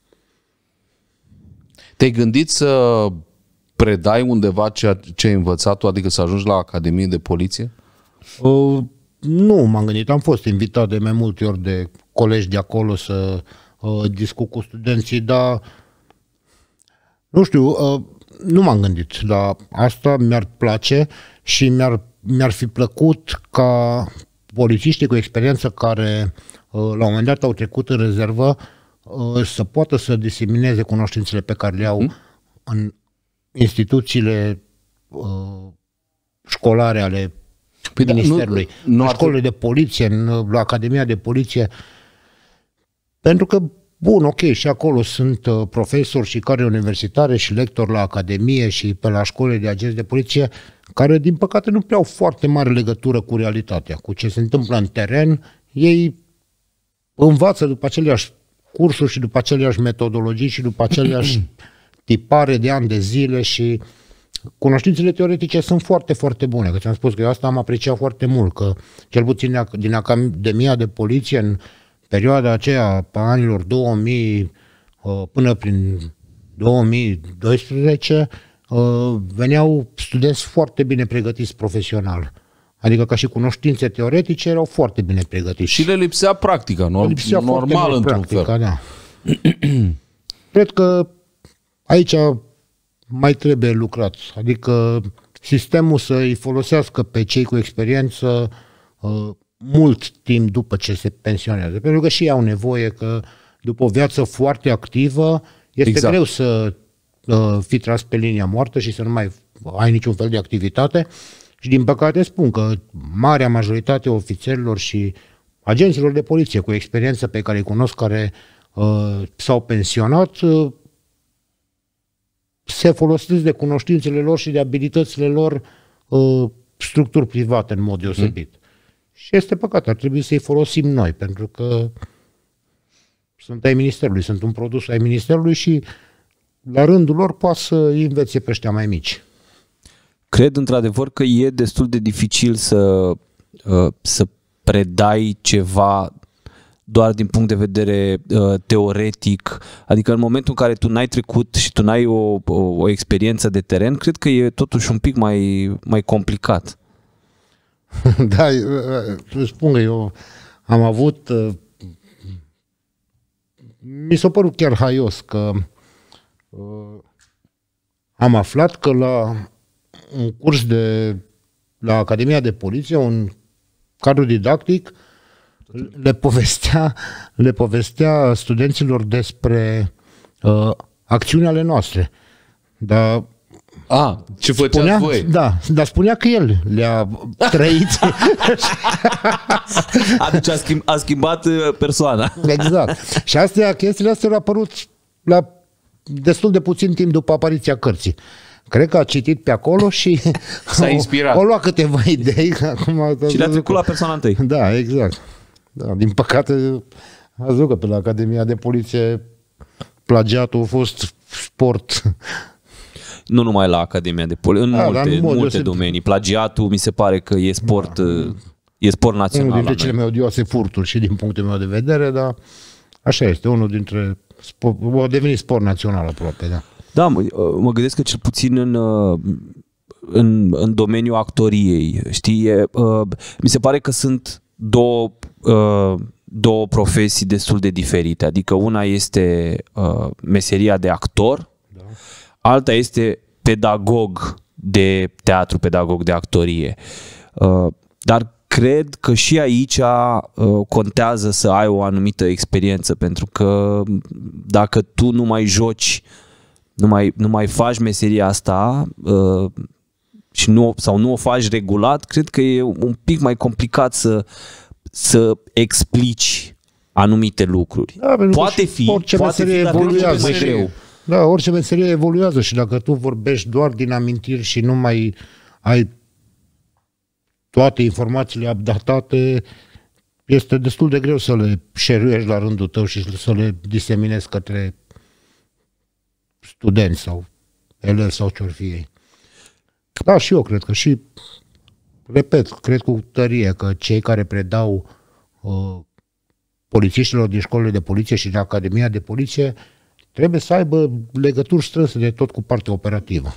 Te-ai gândit să predai undeva ce ai învățat tu, adică să ajungi la Academie de Poliție? Nu m-am gândit. Am fost invitat de mai multe ori de colegi de acolo să discut cu studenții, dar nu știu, nu m-am gândit la asta. Mi-ar place și mi-ar fi plăcut ca polițiștii cu experiență care la un moment dat au trecut în rezervă să poată să disemineze cunoștințele pe care le au în instituțiile școlare ale Ministerului, în școlile de poliție, la Academia de Poliție, pentru că, bun, ok, și acolo sunt profesori și cadre universitare și lectori la Academie și pe la școlile de agenți de poliție, care, din păcate, nu prea au foarte mare legătură cu realitatea, cu ce se întâmplă în teren. Ei învață după aceleași cursuri și după aceleași metodologii și după aceleași tipare de ani de zile și cunoștințele teoretice sunt foarte, foarte bune. Că ți-am spus că eu asta am apreciat foarte mult, că cel puțin din Academia de Poliție în perioada aceea, pe anilor 2000 până prin 2012, veneau studenți foarte bine pregătiți profesional. Adică ca și cunoștințe teoretice erau foarte bine pregătiți. Și le lipsea practica, normal într-un fel. Da. Cred că aici mai trebuie lucrat. Adică sistemul să îi folosească pe cei cu experiență mult timp după ce se pensionează. Pentru că și ei au nevoie, că după o viață foarte activă este greu să fii tras pe linia moartă și să nu mai ai niciun fel de activitate. Și din păcate spun că marea majoritate a ofițerilor și agenților de poliție cu experiență pe care îi cunosc, care s-au pensionat, se folosesc de cunoștințele lor și de abilitățile lor structuri private în mod deosebit. Și este păcat, ar trebui să-i folosim noi, pentru că sunt ai Ministerului, sunt un produs ai Ministerului și la rândul lor poate să îi învețe pe ăștia mai mici. Cred într-adevăr că e destul de dificil să predai ceva doar din punct de vedere teoretic, adică în momentul în care tu n-ai trecut și tu n-ai o experiență de teren, cred că e totuși un pic mai complicat. Da, spun că eu am avut, mi s-a părut chiar haios că am aflat că la un curs la Academia de Poliție, un cadru didactic, le povestea studenților despre acțiunile ale noastre. Dar ce făceați voi? Da, dar spunea că el le-a trăit. Deci a schimbat persoana. Exact. Și chestiile astea au apărut destul de puțin timp după apariția cărții. Cred că a citit pe acolo și s-a inspirat. O luat câteva idei. Și le-a trecut la persoana întâi. Da, exact. Da, din păcate, ați văzut că pe la Academia de Poliție plagiatul a fost sport. Nu numai la Academia de Poliție, în multe domenii. Plagiatul mi se pare că e sport, e sport național. Unul dintre cele mai odioase furturi și din punctul meu de vedere, dar așa este, unul dintre a devenit sport național aproape, da. Da, mă gândesc că cel puțin în domeniul actoriei, știi, mi se pare că sunt două profesii destul de diferite. Adică una este meseria de actor, alta este pedagog de teatru, pedagog de actorie. Dar cred că și aici contează să ai o anumită experiență, pentru că dacă tu nu mai joci, nu mai faci meseria asta și nu o faci regulat, cred că e un pic mai complicat să explici anumite lucruri. Da, poate fi, evoluează. Mai greu. Da, orice meserie evoluează și dacă tu vorbești doar din amintiri și nu mai ai toate informațiile updatate, este destul de greu să le share-uiești la rândul tău și să le diseminezi către studenți sau elevi sau ce-or fi ei. Da, și eu cred că cred cu tărie că cei care predau polițiștilor din școlile de poliție și din Academia de Poliție trebuie să aibă legături strânse de tot cu partea operativă.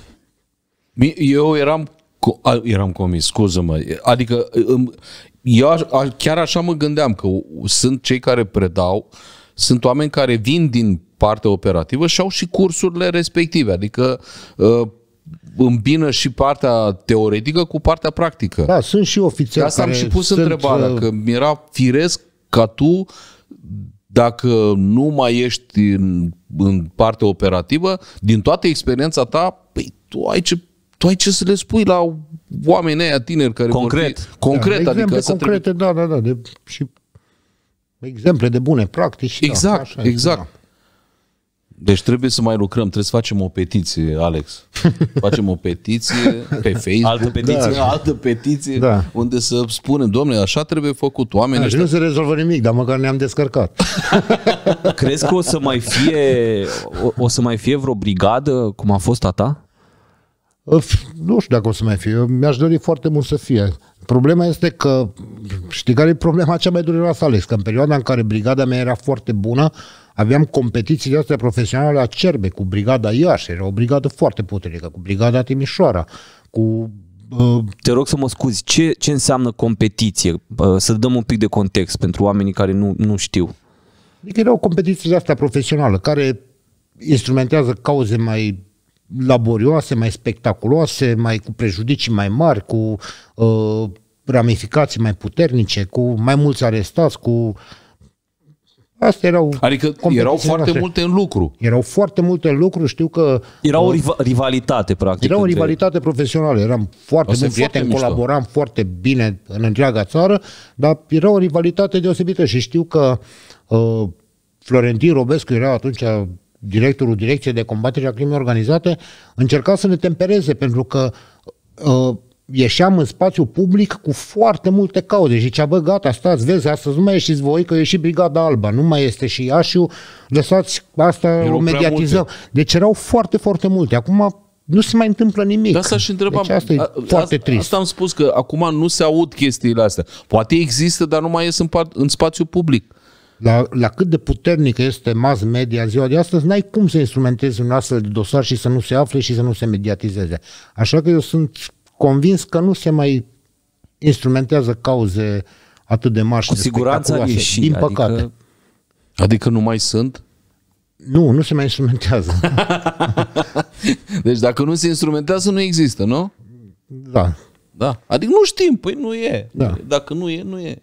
Eu eram convins, scuză-mă, adică eu chiar așa mă gândeam că sunt cei care predau, sunt oameni care vin din partea operativă și au și cursurile respective, adică îmbină și partea teoretică cu partea practică. Da, sunt și ofițeri. Asta am și pus întrebarea, că mi-era firesc ca tu, dacă nu mai ești în partea operativă, din toată experiența ta, păi, tu ai ce să le spui la oamenii ăia tineri care concret, da, adică concrete, da, și exemple de bune practici. Exact, da, așa exact. Da. Deci trebuie să mai lucrăm, trebuie să facem o petiție, Alex. Facem o petiție pe Facebook, altă petiție da. Unde să spunem, domnule, așa trebuie făcut. Oamenii ăștia... Nu se rezolvă nimic, dar măcar ne-am descărcat. Crezi că o să mai fie vreo brigadă cum a fost a ta? Nu știu dacă o să mai fie. Eu mi-aș dori foarte mult să fie. Problema este că, știi care e problema cea mai dureroasă, Alex? Că în perioada în care brigada mea era foarte bună, aveam competiții de astea profesionale acerbe cu brigada Iași, era o brigadă foarte puternică, cu brigada Timișoara, cu... Te rog să mă scuzi, ce înseamnă competiție? Să dăm un pic de context pentru oamenii care nu știu. Adică erau competiții de astea profesionale, care instrumentează cauze mai laborioase, mai spectaculoase, cu prejudicii mai mari, cu ramificații mai puternice, cu mai mulți arestați, cu... Astea erau... Adică erau foarte multe în lucru. Erau foarte multe în lucru, știu că... Era o rivalitate, practic. Era o rivalitate profesională, eram foarte buni prieteni, colaboram foarte bine în întreaga țară, dar era o rivalitate deosebită și știu că Florentin Robescu era atunci directorul Direcției de Combatere a Crimei Organizate, încerca să ne tempereze, pentru că ieșeam în spațiu public cu foarte multe cauze și zicea, bă, gata, stați, vezi, astăzi nu mai ieșiți voi, că e și Brigada Alba, nu mai este și Iașiu, lăsați asta, o mediatizăm. Deci erau foarte, foarte multe. Acum nu se mai întâmplă nimic. De asta și întrebam. Deci asta e foarte trist. Asta am spus, că acum nu se aud chestiile astea. Poate există, dar nu mai ies în spațiu public. La cât de puternică este mass media ziua de astăzi, n-ai cum să instrumentezi un astfel de dosar și să nu se afle și să nu se mediatizeze. Așa că eu sunt convins că nu se mai instrumentează cauze atât de mari și de spectaculoase, din păcate. Adică nu mai sunt? Nu se mai instrumentează. Deci dacă nu se instrumentează, nu există, nu? Da. Adică nu știm, păi nu e. Da. Dacă nu e, nu e.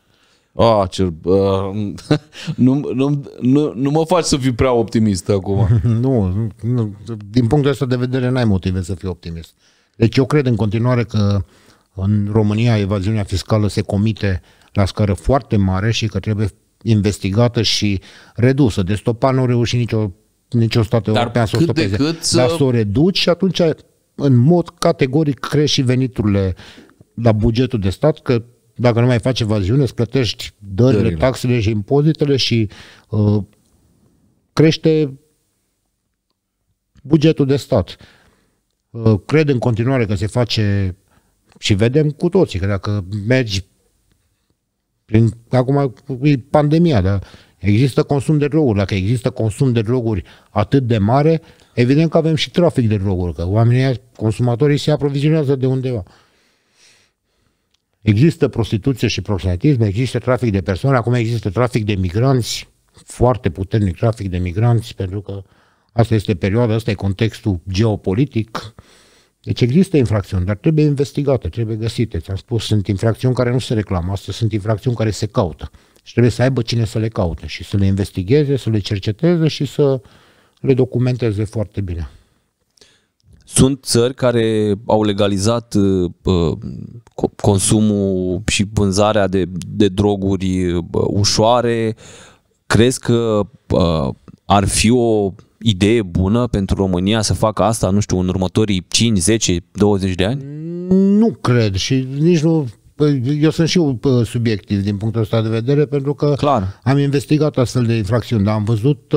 Nu mă faci să fiu prea optimist acum. Nu, din punctul ăsta de vedere n-ai motive să fii optimist. Deci eu cred în continuare că în România evaziunea fiscală se comite la scară foarte mare și că trebuie investigată și redusă. De stopa nu reușit nicio stat european să o stopeze. Dar să o reduci și atunci în mod categoric crești și veniturile la bugetul de stat, că dacă nu mai faci evaziune, îți plătești dările, taxele și impozitele și crește bugetul de stat. Cred în continuare că se face și vedem cu toții că dacă mergi acum e pandemia, dar există consum de droguri. Dacă există consum de droguri atât de mare, evident că avem și trafic de droguri, că oamenii, consumatorii se aprovizionează de undeva. Există prostituție și proxenetism, există trafic de persoane, acum există trafic de migranți, foarte puternic trafic de migranți, pentru că asta este perioada, asta e contextul geopolitic. Deci există infracțiuni, dar trebuie investigate, trebuie găsite. Ți-am spus, sunt infracțiuni care nu se reclamă, astea sunt infracțiuni care se caută. Și trebuie să aibă cine să le caute și să le investigheze, să le cerceteze și să le documenteze foarte bine. Sunt țări care au legalizat consumul și vânzarea de droguri ușoare. Crezi că ar fi o idee bună pentru România să facă asta, nu știu, în următorii 5, 10, 20 de ani? Nu cred și nici nu. Eu sunt și eu subiectiv din punctul ăsta de vedere, pentru că Clar. am investigat astfel de infracțiuni, dar am văzut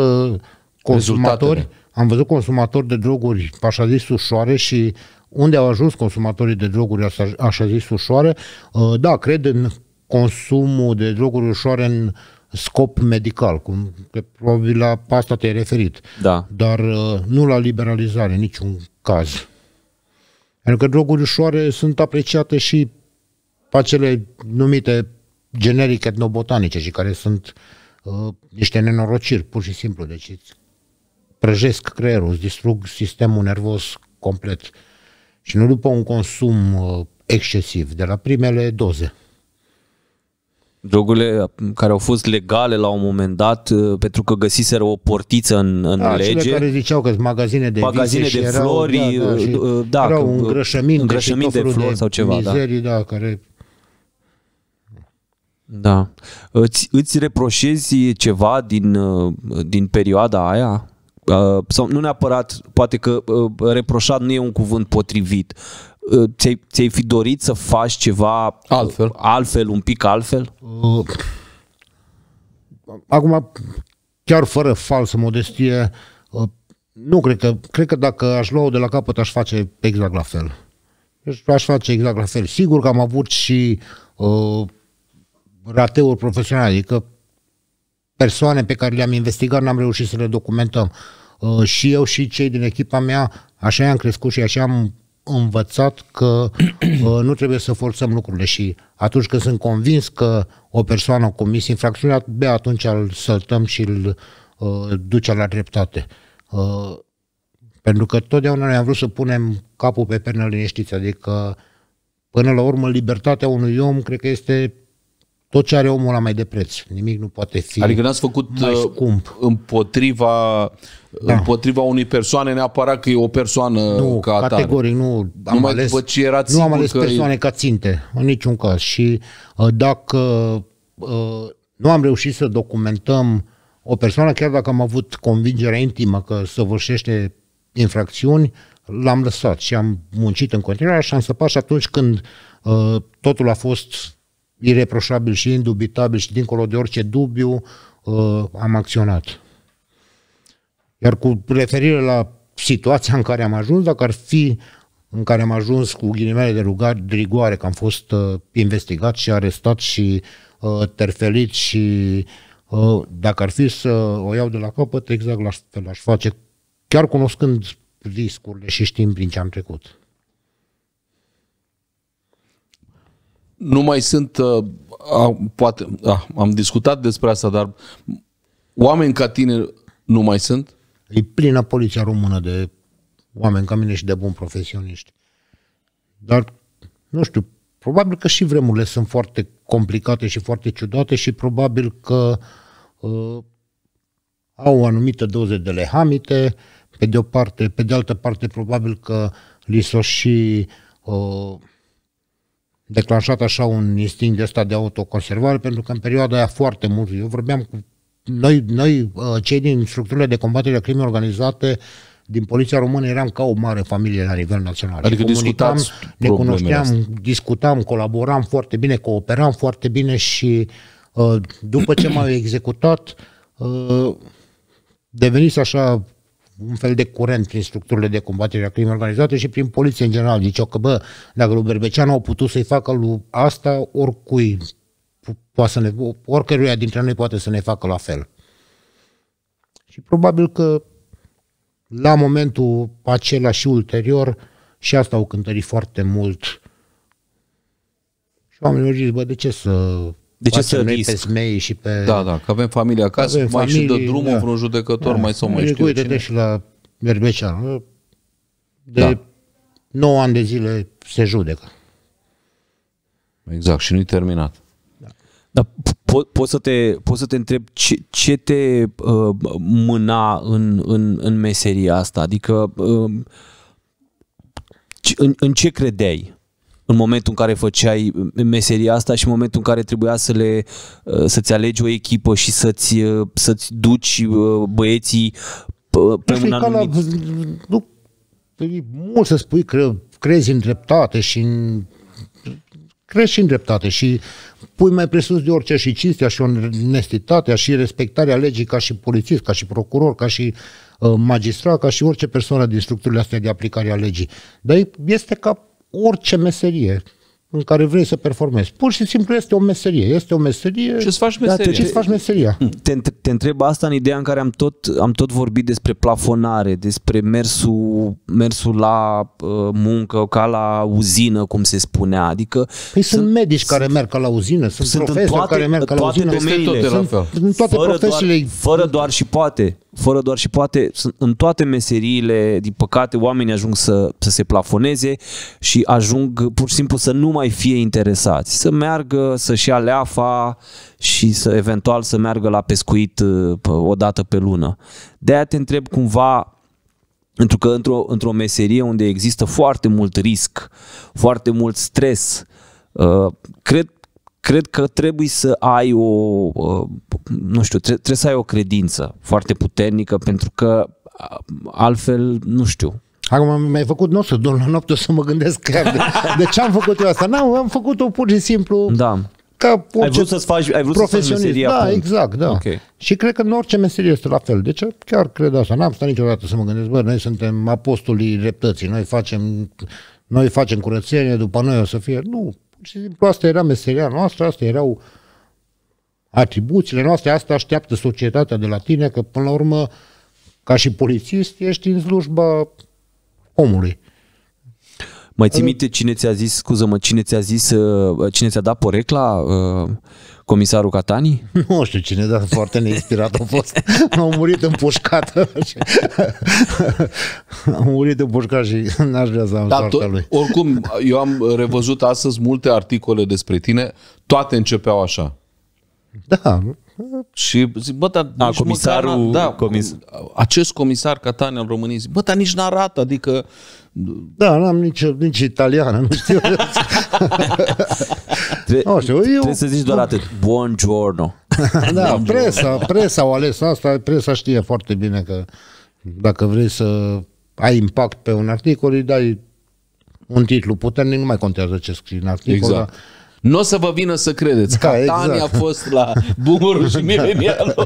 consumatori de droguri așa zis ușoare și unde au ajuns consumatorii de droguri așa zis ușoare. Da, cred în consumul de droguri ușoare în scop medical, probabil la asta te-ai referit, Da. dar nu la liberalizare, în niciun caz. Pentru că droguri ușoare sunt apreciate și acele numite generic etnobotanice și care sunt niște nenorociri, pur și simplu. Deci îți prăjesc creierul, îți distrug sistemul nervos complet. Și nu după un consum excesiv, de la primele doze. Drogurile care au fost legale la un moment dat pentru că găsiseră o portiță în lege. Cele care ziceau că sunt magazine de flori, erau îngrășăminte de flori sau ceva. Mizerii, care... Da. Îți reproșezi ceva din perioada aia? Sau nu neapărat, poate că reproșat nu e un cuvânt potrivit. Ți-ai fi dorit să faci ceva altfel, un pic altfel? Acum, chiar fără falsă modestie, nu cred că dacă aș lua-o de la capăt, aș face exact la fel. Aș face exact la fel. Sigur că am avut și rateuri profesionale, adică persoane pe care le-am investigat, n-am reușit să le documentăm. Și eu și cei din echipa mea, așa am crescut și așa am învățat că nu trebuie să forțăm lucrurile și atunci când sunt convins că o persoană a comis infracțiunea, abia atunci îl săltăm și îl duce la dreptate. Pentru că totdeauna noi am vrut să punem capul pe pernă liniștiți, adică până la urmă libertatea unui om cred că este tot ce are omul ăla mai de preț. Nimic nu poate fi. Adică n-ați făcut împotriva unei persoane neapărat că e o persoană ca atare. Categoric nu. Am ales persoane ca ținte, în niciun caz. Și dacă nu am reușit să documentăm o persoană, chiar dacă am avut convingerea intimă că săvârșește infracțiuni, l-am lăsat și am muncit în continuare și am săpat și atunci când totul a fost ireproșabil și indubitabil și dincolo de orice dubiu, am acționat. Iar cu referire la situația în care am ajuns, dacă ar fi în care am ajuns cu ghilimele de rigoare, că am fost investigat și arestat și terfelit și dacă ar fi să o iau de la capăt, exact la fel aș face, chiar cunoscând riscurile și știind prin ce am trecut. Nu mai sunt, am discutat despre asta, dar oameni ca tine nu mai sunt? E plină poliția română de oameni ca mine și de buni profesioniști. Dar, nu știu, probabil că și vremurile sunt foarte complicate și foarte ciudate și probabil că au o anumită doză de lehamite, pe de o parte, pe de altă parte probabil că li s-o și declanșat așa un instinct de ăsta de autoconservare, pentru că în perioada aia foarte mult, eu vorbeam cu noi cei din structurile de combatere a crimei organizate din Poliția Română eram ca o mare familie la nivel național. Adică ne cunoșteam, discutam, colaboram foarte bine, cooperam foarte bine și după ce m-au executat devenise așa un fel de curent prin structurile de combatere a crimei organizate și prin poliție în general. Ziceau că, dacă lui Berbeceanu au putut să-i facă lui asta, oricăruia dintre noi poate să ne facă la fel. Și probabil că la momentul acela și ulterior și asta au cântărit foarte mult și oamenii au zis, bă, de ce să noi pe SMEI și pe... Da, că avem familie acasă, avem mai familie, și dă drumul vreun judecător, mai sau mai știu cine. Și la Berbeceanu, de 9 ani de zile se judecă. Exact, și nu-i terminat. Dar poți să te întreb ce te mâna în meseria asta? Adică în ce credeai în momentul în care făceai meseria asta și în momentul în care trebuia să-ți alegi o echipă și să-ți duci băieții pe un anumit... Nu, e mult să spui că crezi în dreptate și crezi și în dreptate și pui mai presus de orice și cinstea și onestitatea și respectarea legii ca și polițist, ca și procuror, ca și magistrat, ca și orice persoană din structurile astea de aplicare a legii. Dar este ca orice meserie în care vrei să performezi. Pur și simplu este o meserie. Este o meserie. Ce-ți faci meseria? Ce-ți faci meseria? Te întreb asta în ideea în care am tot vorbit despre plafonare, despre mersul la muncă, ca la uzină, cum se spunea. Adică sunt medici care merg ca la uzină, sunt profesori care merg ca la uzină. În toate profesiile. Fără doar și poate, în toate meseriile, din păcate, oamenii ajung să se plafoneze și ajung pur și simplu să nu mai fie interesați, să meargă, să-și ia leafa și eventual să meargă la pescuit o dată pe lună. De-aia te întreb cumva, pentru că într-o meserie unde există foarte mult risc, foarte mult stres, cred că trebuie să ai trebuie să ai o credință foarte puternică, pentru că altfel, nu știu. Acum mi-ai făcut, nu o să dorm la noapte, o să mă gândesc chiar de ce am făcut eu asta. Am făcut-o pur și simplu ca ai vrut să faci meseria. Da, punct. Exact, da. Okay. Și cred că în orice meserie este la fel. Deci chiar cred asta. N-am stat niciodată să mă gândesc, bă, noi suntem apostolii dreptății, noi facem curățenie, după noi o să fie... Nu, pur și simplu asta era meseria noastră, astea erau atribuțiile noastre, asta așteaptă societatea de la tine, că până la urmă, ca și polițist, ești în slujba omului. Mai ții minte cine ți-a zis, cine ți-a dat porecla? Comisarul Catani? Nu știu cine, dar foarte neinspirat a fost. Am murit împușcat. Am murit împușcat și n-aș vrea să am soarta lui. Oricum, eu am revăzut astăzi multe articole despre tine, toate începeau așa. Da. Și zic, bă, dar comisarul... acest comisar Catani al României, zic, bă, dar nici n-arată, adică... Da, n-am nici italiană, nu știu. Trebuie să zici doar atât. Buongiorno. Da, presa au ales asta, presa știe foarte bine că dacă vrei să ai impact pe un articol, îi dai un titlu puternic, nu mai contează ce scrii în articol. Exact. Dar... Nu o să vă vină să credeți. Da, Catani exact. A fost la Boomerul și Milenialul.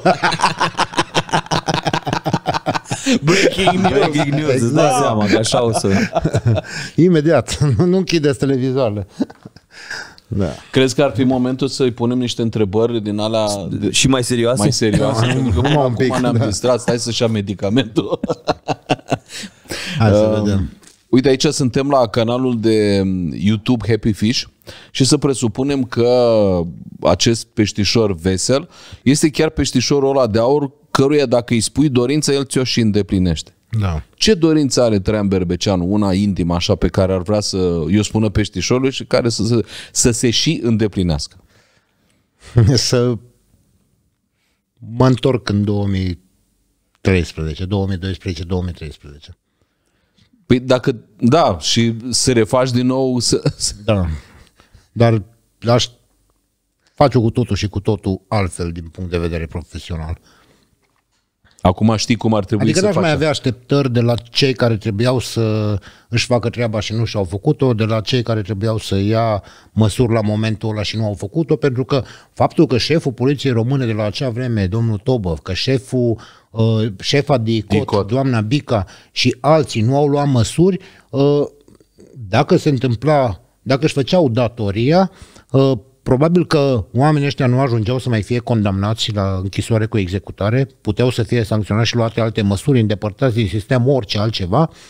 Breaking news, îți dai seama că așa o să... Imediat, nu închideți televizoarele. Da. Crezi că ar fi momentul să-i punem niște întrebări din alea și mai serioase? Mai serioase, pentru că acum ne-am distrat, stai să-și ia medicamentul. Hai să vedem. Uite, aici suntem la canalul de YouTube Happy Fish și să presupunem că acest peștișor vesel este chiar peștișorul ăla de aur căruia dacă îi spui dorința, el ți-o și îndeplinește. Da. Ce dorință are Traian Berbeceanu, una intimă așa pe care ar vrea să eu spună peștișorului și care să se și îndeplinească? Să mă întorc în 2013, 2012, 2013. Păi dacă, da, și să refaci din nou... Da, dar aș face cu totul și cu totul altfel din punct de vedere profesional. Acum știi cum ar trebui să faci. Adică n-aș mai avea așteptări de la cei care trebuiau să își facă treaba și nu și-au făcut-o, de la cei care trebuiau să ia măsuri la momentul ăla și nu au făcut-o, pentru că faptul că șeful Poliției Române de la acea vreme, domnul Tobăv, că șefa de ICOT, doamna Bica și alții nu au luat măsuri, dacă se întâmpla, dacă își făceau datoria, probabil că oamenii ăștia nu ajungeau să mai fie condamnați la închisoare cu executare, puteau să fie sancționați și luate alte măsuri, îndepărtați din sistem, orice altceva.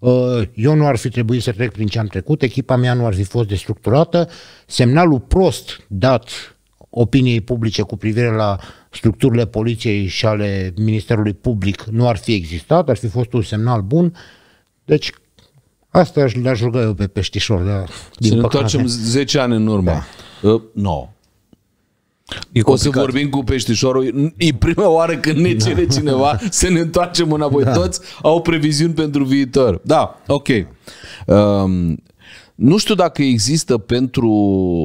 Eu nu ar fi trebuit să trec prin ce am trecut, echipa mea nu ar fi fost destructurată, semnalul prost dat opiniei publice cu privire la structurile poliției și ale Ministerului Public nu ar fi existat, ar fi fost un semnal bun. Deci asta le-aș ruga eu pe peștișor. Da, să ne întoarcem 10 ani în urmă. No. O să vorbim cu peștișorul. E prima oară când ne cere cineva să ne întoarcem înapoi. Toți au previziuni pentru viitor. Da, ok. Nu știu dacă există pentru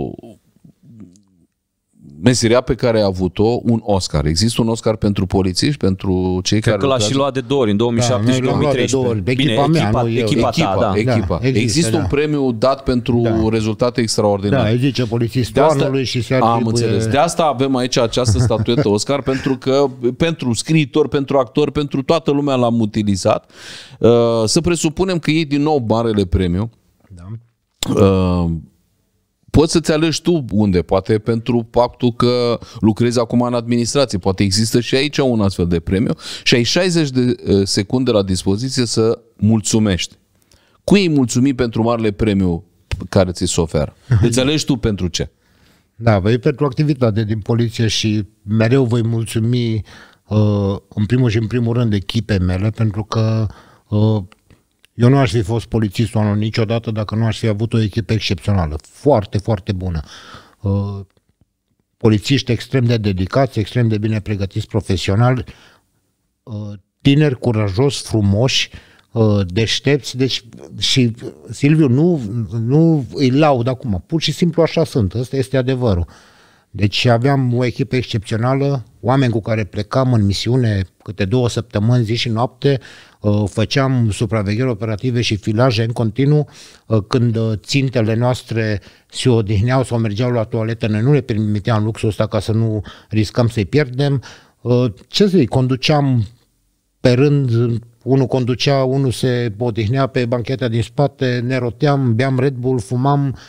meseria pe care a avut-o un Oscar. Există un Oscar pentru polițiști, pentru cei care... Cred că l-a și luat de 2 ori, în 2007 și 2013. Echipa mea, nu eu. Echipa. Există un premiu dat pentru rezultate extraordinare. Da, îi zice polițistul anului și se atribuie... Am înțeles. De asta avem aici această statuetă Oscar, pentru că pentru scriitori, pentru actori, pentru toată lumea l-am utilizat. Să presupunem că iei din nou marele premiu. Da. Poți să-ți alegi tu unde, poate pentru faptul că lucrezi acum în administrație, poate există și aici un astfel de premiu și ai 60 de secunde la dispoziție să mulțumești. Cui îi mulțumi pentru marele premiu care ți se oferă? Îți alegi tu pentru ce? Da, pentru activitate din poliție și mereu voi mulțumi în primul și în primul rând echipei mele, pentru că eu nu aș fi fost polițistul anul niciodată dacă nu aș fi avut o echipă excepțională, foarte, foarte bună. Polițiști extrem de dedicați, extrem de bine pregătiți profesional, tineri, curajoși, frumoși, deștepți. Deci, și Silviu, nu îi laud acum, pur și simplu așa sunt, ăsta este adevărul. Deci aveam o echipă excepțională, oameni cu care plecam în misiune câte 2 săptămâni, zi și noapte, făceam supravegheri operative și filaje în continuu. Când țintele noastre se odihneau sau mergeau la toaletă, noi nu le permiteam luxul ăsta ca să nu riscăm să-i pierdem. Ce să zic, conduceam pe rând, unul conducea, unul se odihnea pe bancheta din spate, ne roteam, beam Red Bull, fumam,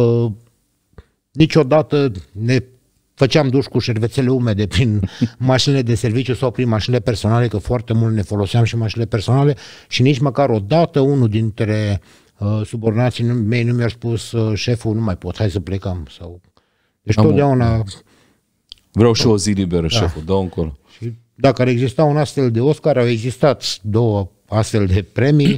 niciodată ne făceam duș cu șervețele umede prin mașinile de serviciu sau prin mașinile personale, că foarte mult ne foloseam și mașinile personale, și nici măcar o dată unul dintre subordinații mei nu mi-a spus: șeful, nu mai pot, hai să plecăm. Sau... Deci totdeauna... Vreau și o zi liberă, șeful, dă-o încolo. Și dacă ar exista un astfel de Oscar, au existat 2 astfel de premii.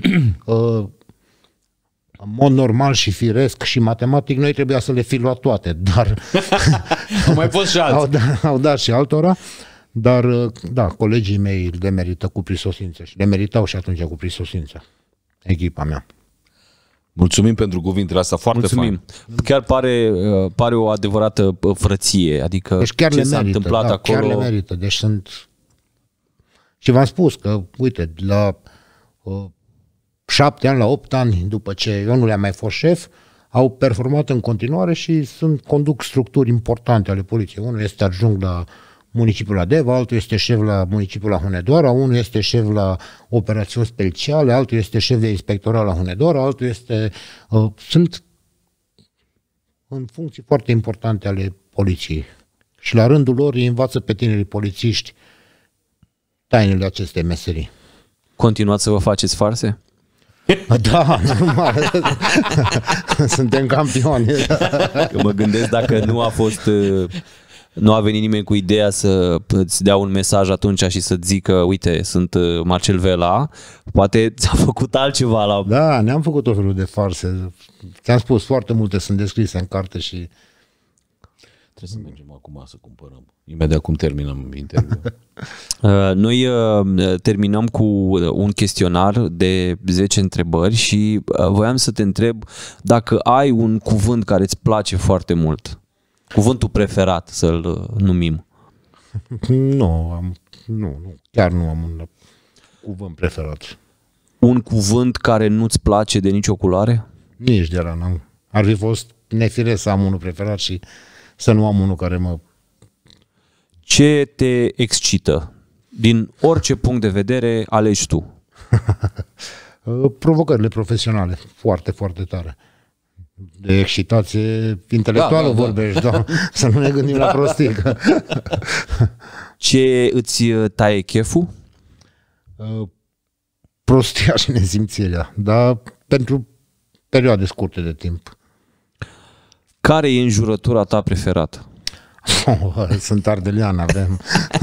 În mod normal și firesc și matematic, noi trebuia să le fi luat toate, dar... Au mai fost și alții. Au dat și altora, dar da, colegii mei le merită cu prisosință și le meritau și atunci cu prisosință, echipa mea. Mulțumim pentru cuvintele astea, foarte fain. Chiar pare o adevărată frăție, adică deci chiar ce s-a întâmplat acolo... Chiar le merită, deci sunt... Și v-am spus că, uite, la 7 ani, la 8 ani, după ce eu nu le-am mai fost șef, au performat în continuare și conduc structuri importante ale poliției. Unul este adjunct la municipiul Adeva, altul este șef la municipiul la Hunedoara, unul este șef la operațiuni speciale, altul este șef de inspectorat la Hunedoara, altul este... sunt în funcții foarte importante ale poliției. Și la rândul lor îi învață pe tinerii polițiști tainele acestei meserii. Continuați să vă faceți farse? Da, normal. Suntem campioni. Că mă gândesc dacă nu a venit nimeni cu ideea să îți dea un mesaj atunci și să-ți zică: uite, sunt Marcel Vela, poate ți-a făcut altceva la... Da, ne-am făcut tot felul de farse. Ți-am spus, foarte multe sunt descrise în carte și... Trebuie să mergem acum să cumpărăm. Imediat cum terminăm interviul. Noi terminăm cu un chestionar de 10 întrebări și voiam să te întreb dacă ai un cuvânt care îți place foarte mult. Cuvântul preferat, să-l numim. Nu, chiar nu am un cuvânt preferat. Un cuvânt care nu-ți place de nicio culoare? Nici de la n-am. Ar fi fost nefiresc să am unul preferat și să nu am unul care mă... Ce te excită? Din orice punct de vedere alegi tu. Provocările profesionale, foarte, foarte tare. De excitație intelectuală vorbești, da. Să nu ne gândim la prostii. Ce îți taie cheful? prostia și nesimțirea, dar pentru perioade scurte de timp. Care e înjurătura ta preferată? Sunt ardelean, avem.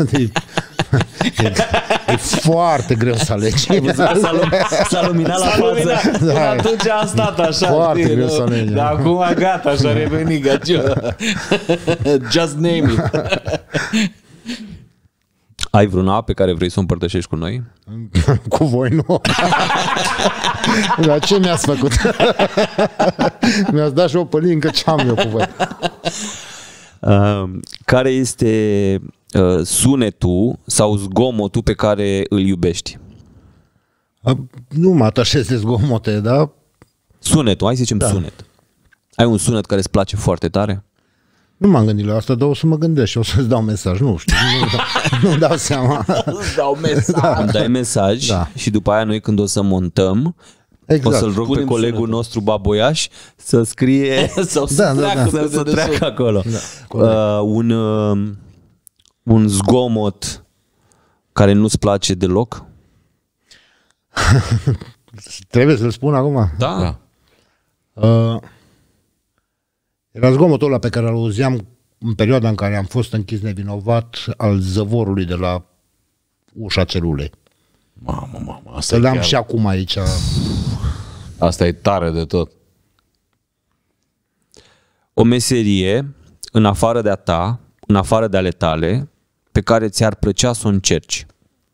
E foarte greu să alegi. S-a luminat la fază. Da. Atunci a stat așa. Foarte greu să alegi. Dar acum gata, așa reveni Gaciu. Just name it. Ai vreuna pe care vrei să o împărtășești cu noi? Cu voi nu. Dar ce mi-ați făcut? Mi-ați dat și o pălincă, ce am eu cu voi? Care este sunetul sau zgomotul pe care îl iubești? Nu mă atașez de zgomote, dar... Sunetul, hai să zicem sunet. Ai un sunet care îți place foarte tare? Nu m-am gândit la asta, dar o să mă gândesc și o să-ți dau mesaj. Nu știu, nu dau seama. Îți dau mesaj. Îmi dai mesaj și după aia noi când o să montăm, o să-l rog pe colegul nostru Baboiaș să scrie sau să treacă acolo. Da, un zgomot care nu-ți place deloc? Trebuie să-l spun acum? Da. Era zgomotul ăla pe care îl auzeam în perioada în care am fost închis nevinovat al zăvorului de la ușa celulei. Mamă, asta le-am chiar... și acum aici. Asta e tare de tot. O meserie, în afară de a ta, în afară de ale tale, pe care ți-ar plăcea să o încerci?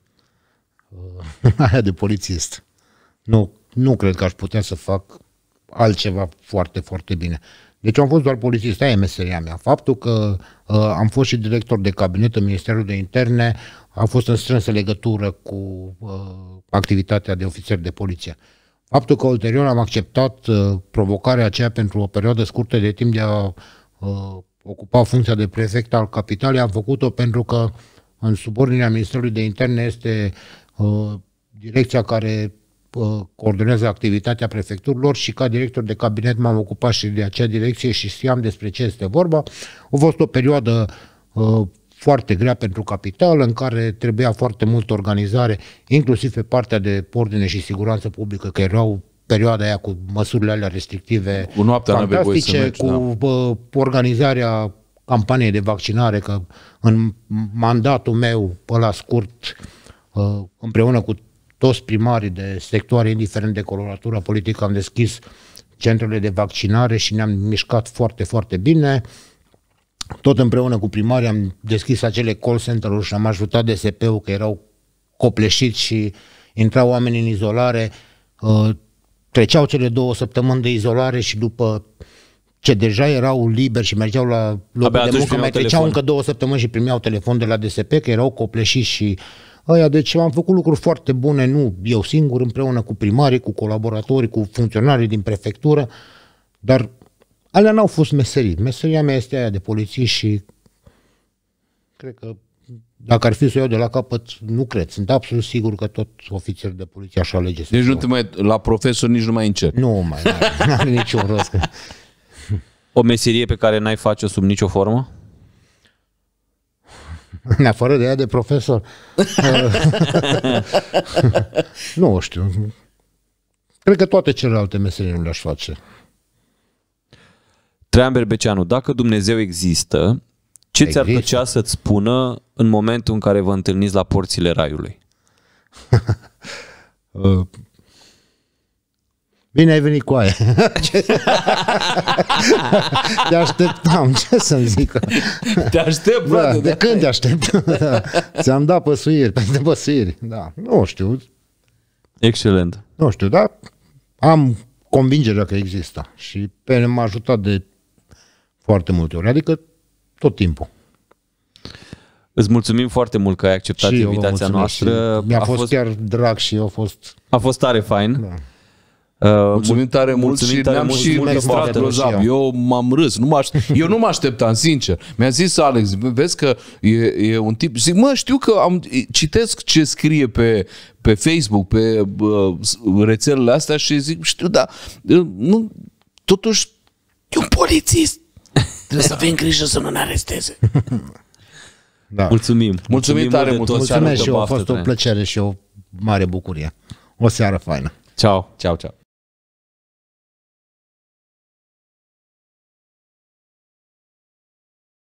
Aia de polițist. Nu cred că aș putea să fac altceva foarte, foarte bine. Deci am fost doar polițist, aia e meseria mea. Faptul că am fost și director de cabinet în Ministerul de Interne a fost în strânsă legătură cu activitatea de ofițer de poliție. Faptul că ulterior am acceptat provocarea aceea pentru o perioadă scurtă de timp de a ocupa funcția de prefect al capitalei, am făcut-o pentru că în subordinea Ministerului de Interne este direcția care coordonează activitatea prefecturilor și ca director de cabinet m-am ocupat și de acea direcție și știam despre ce este vorba. A fost o perioadă foarte grea pentru capitală, în care trebuia foarte multă organizare, inclusiv pe partea de ordine și siguranță publică, că erau perioada aia cu măsurile alea restrictive cu noaptea fantastice, cu organizarea campaniei de vaccinare, că în mandatul meu, ăla scurt, împreună cu toți primarii de sectoare, indiferent de coloratura politică, am deschis centrele de vaccinare și ne-am mișcat foarte, foarte bine. Tot împreună cu primarii am deschis acele call center-uri și am ajutat DSP-ul, că erau copleșiți și intrau oameni în izolare. Treceau cele 2 săptămâni de izolare și după ce deja erau liberi și mergeau la locul de muncă, mai treceau încă 2 săptămâni și primeau telefon de la DSP, că erau copleșiți și ăia. Deci am făcut lucruri foarte bune, nu eu singur, împreună cu primarii, cu colaboratorii, cu funcționarii din prefectură, dar alea n-au fost meserii. Meseria mea este aia de polițist și cred că dacă ar fi să o iau de la capăt, nu cred. Sunt absolut sigur că tot ofițer de poliție așa alege. Deci nu te mai, la profesor nici nu mai încerci. Nu mai, n-are niciun rost. O meserie pe care n-ai face-o sub nicio formă? În afară de ea de profesor. Nu știu. Cred că toate celelalte meserii nu le-aș face. Traian Berbeceanu, dacă Dumnezeu există, ce ți-ar plăcea să-ți spună în momentul în care vă întâlniți la porțile raiului? Bine ai venit cu aia. Te așteptam, ce să-mi zic. Te aștept, da, de când te aștept? Da. Ți-am dat păsuiri, peste păsuiri. Da, nu știu. Excelent. Nu știu, dar am convingerea că există și m-a ajutat de foarte multe ori, adică tot timpul. Îți mulțumim foarte mult că ai acceptat invitația noastră. Mi-a fost chiar drag și a fost tare fain. Da. Mulțumim tare mult și ne-am și extrat grozav. Eu m-am râs. Eu nu mă așteptam, sincer. Mi-a zis Alex, vezi că e un tip. Zic, știu că citesc ce scrie pe Facebook, pe rețelele astea și zic, știu, dar nu, totuși e un polițist. Trebuie să avem grijă să nu ne aresteze. Da. Mulțumim. Mulțumim tare mult. Mulțumesc și a fost o plăcere și o mare bucurie. O seară faină. Ciao. Ceau, ceau.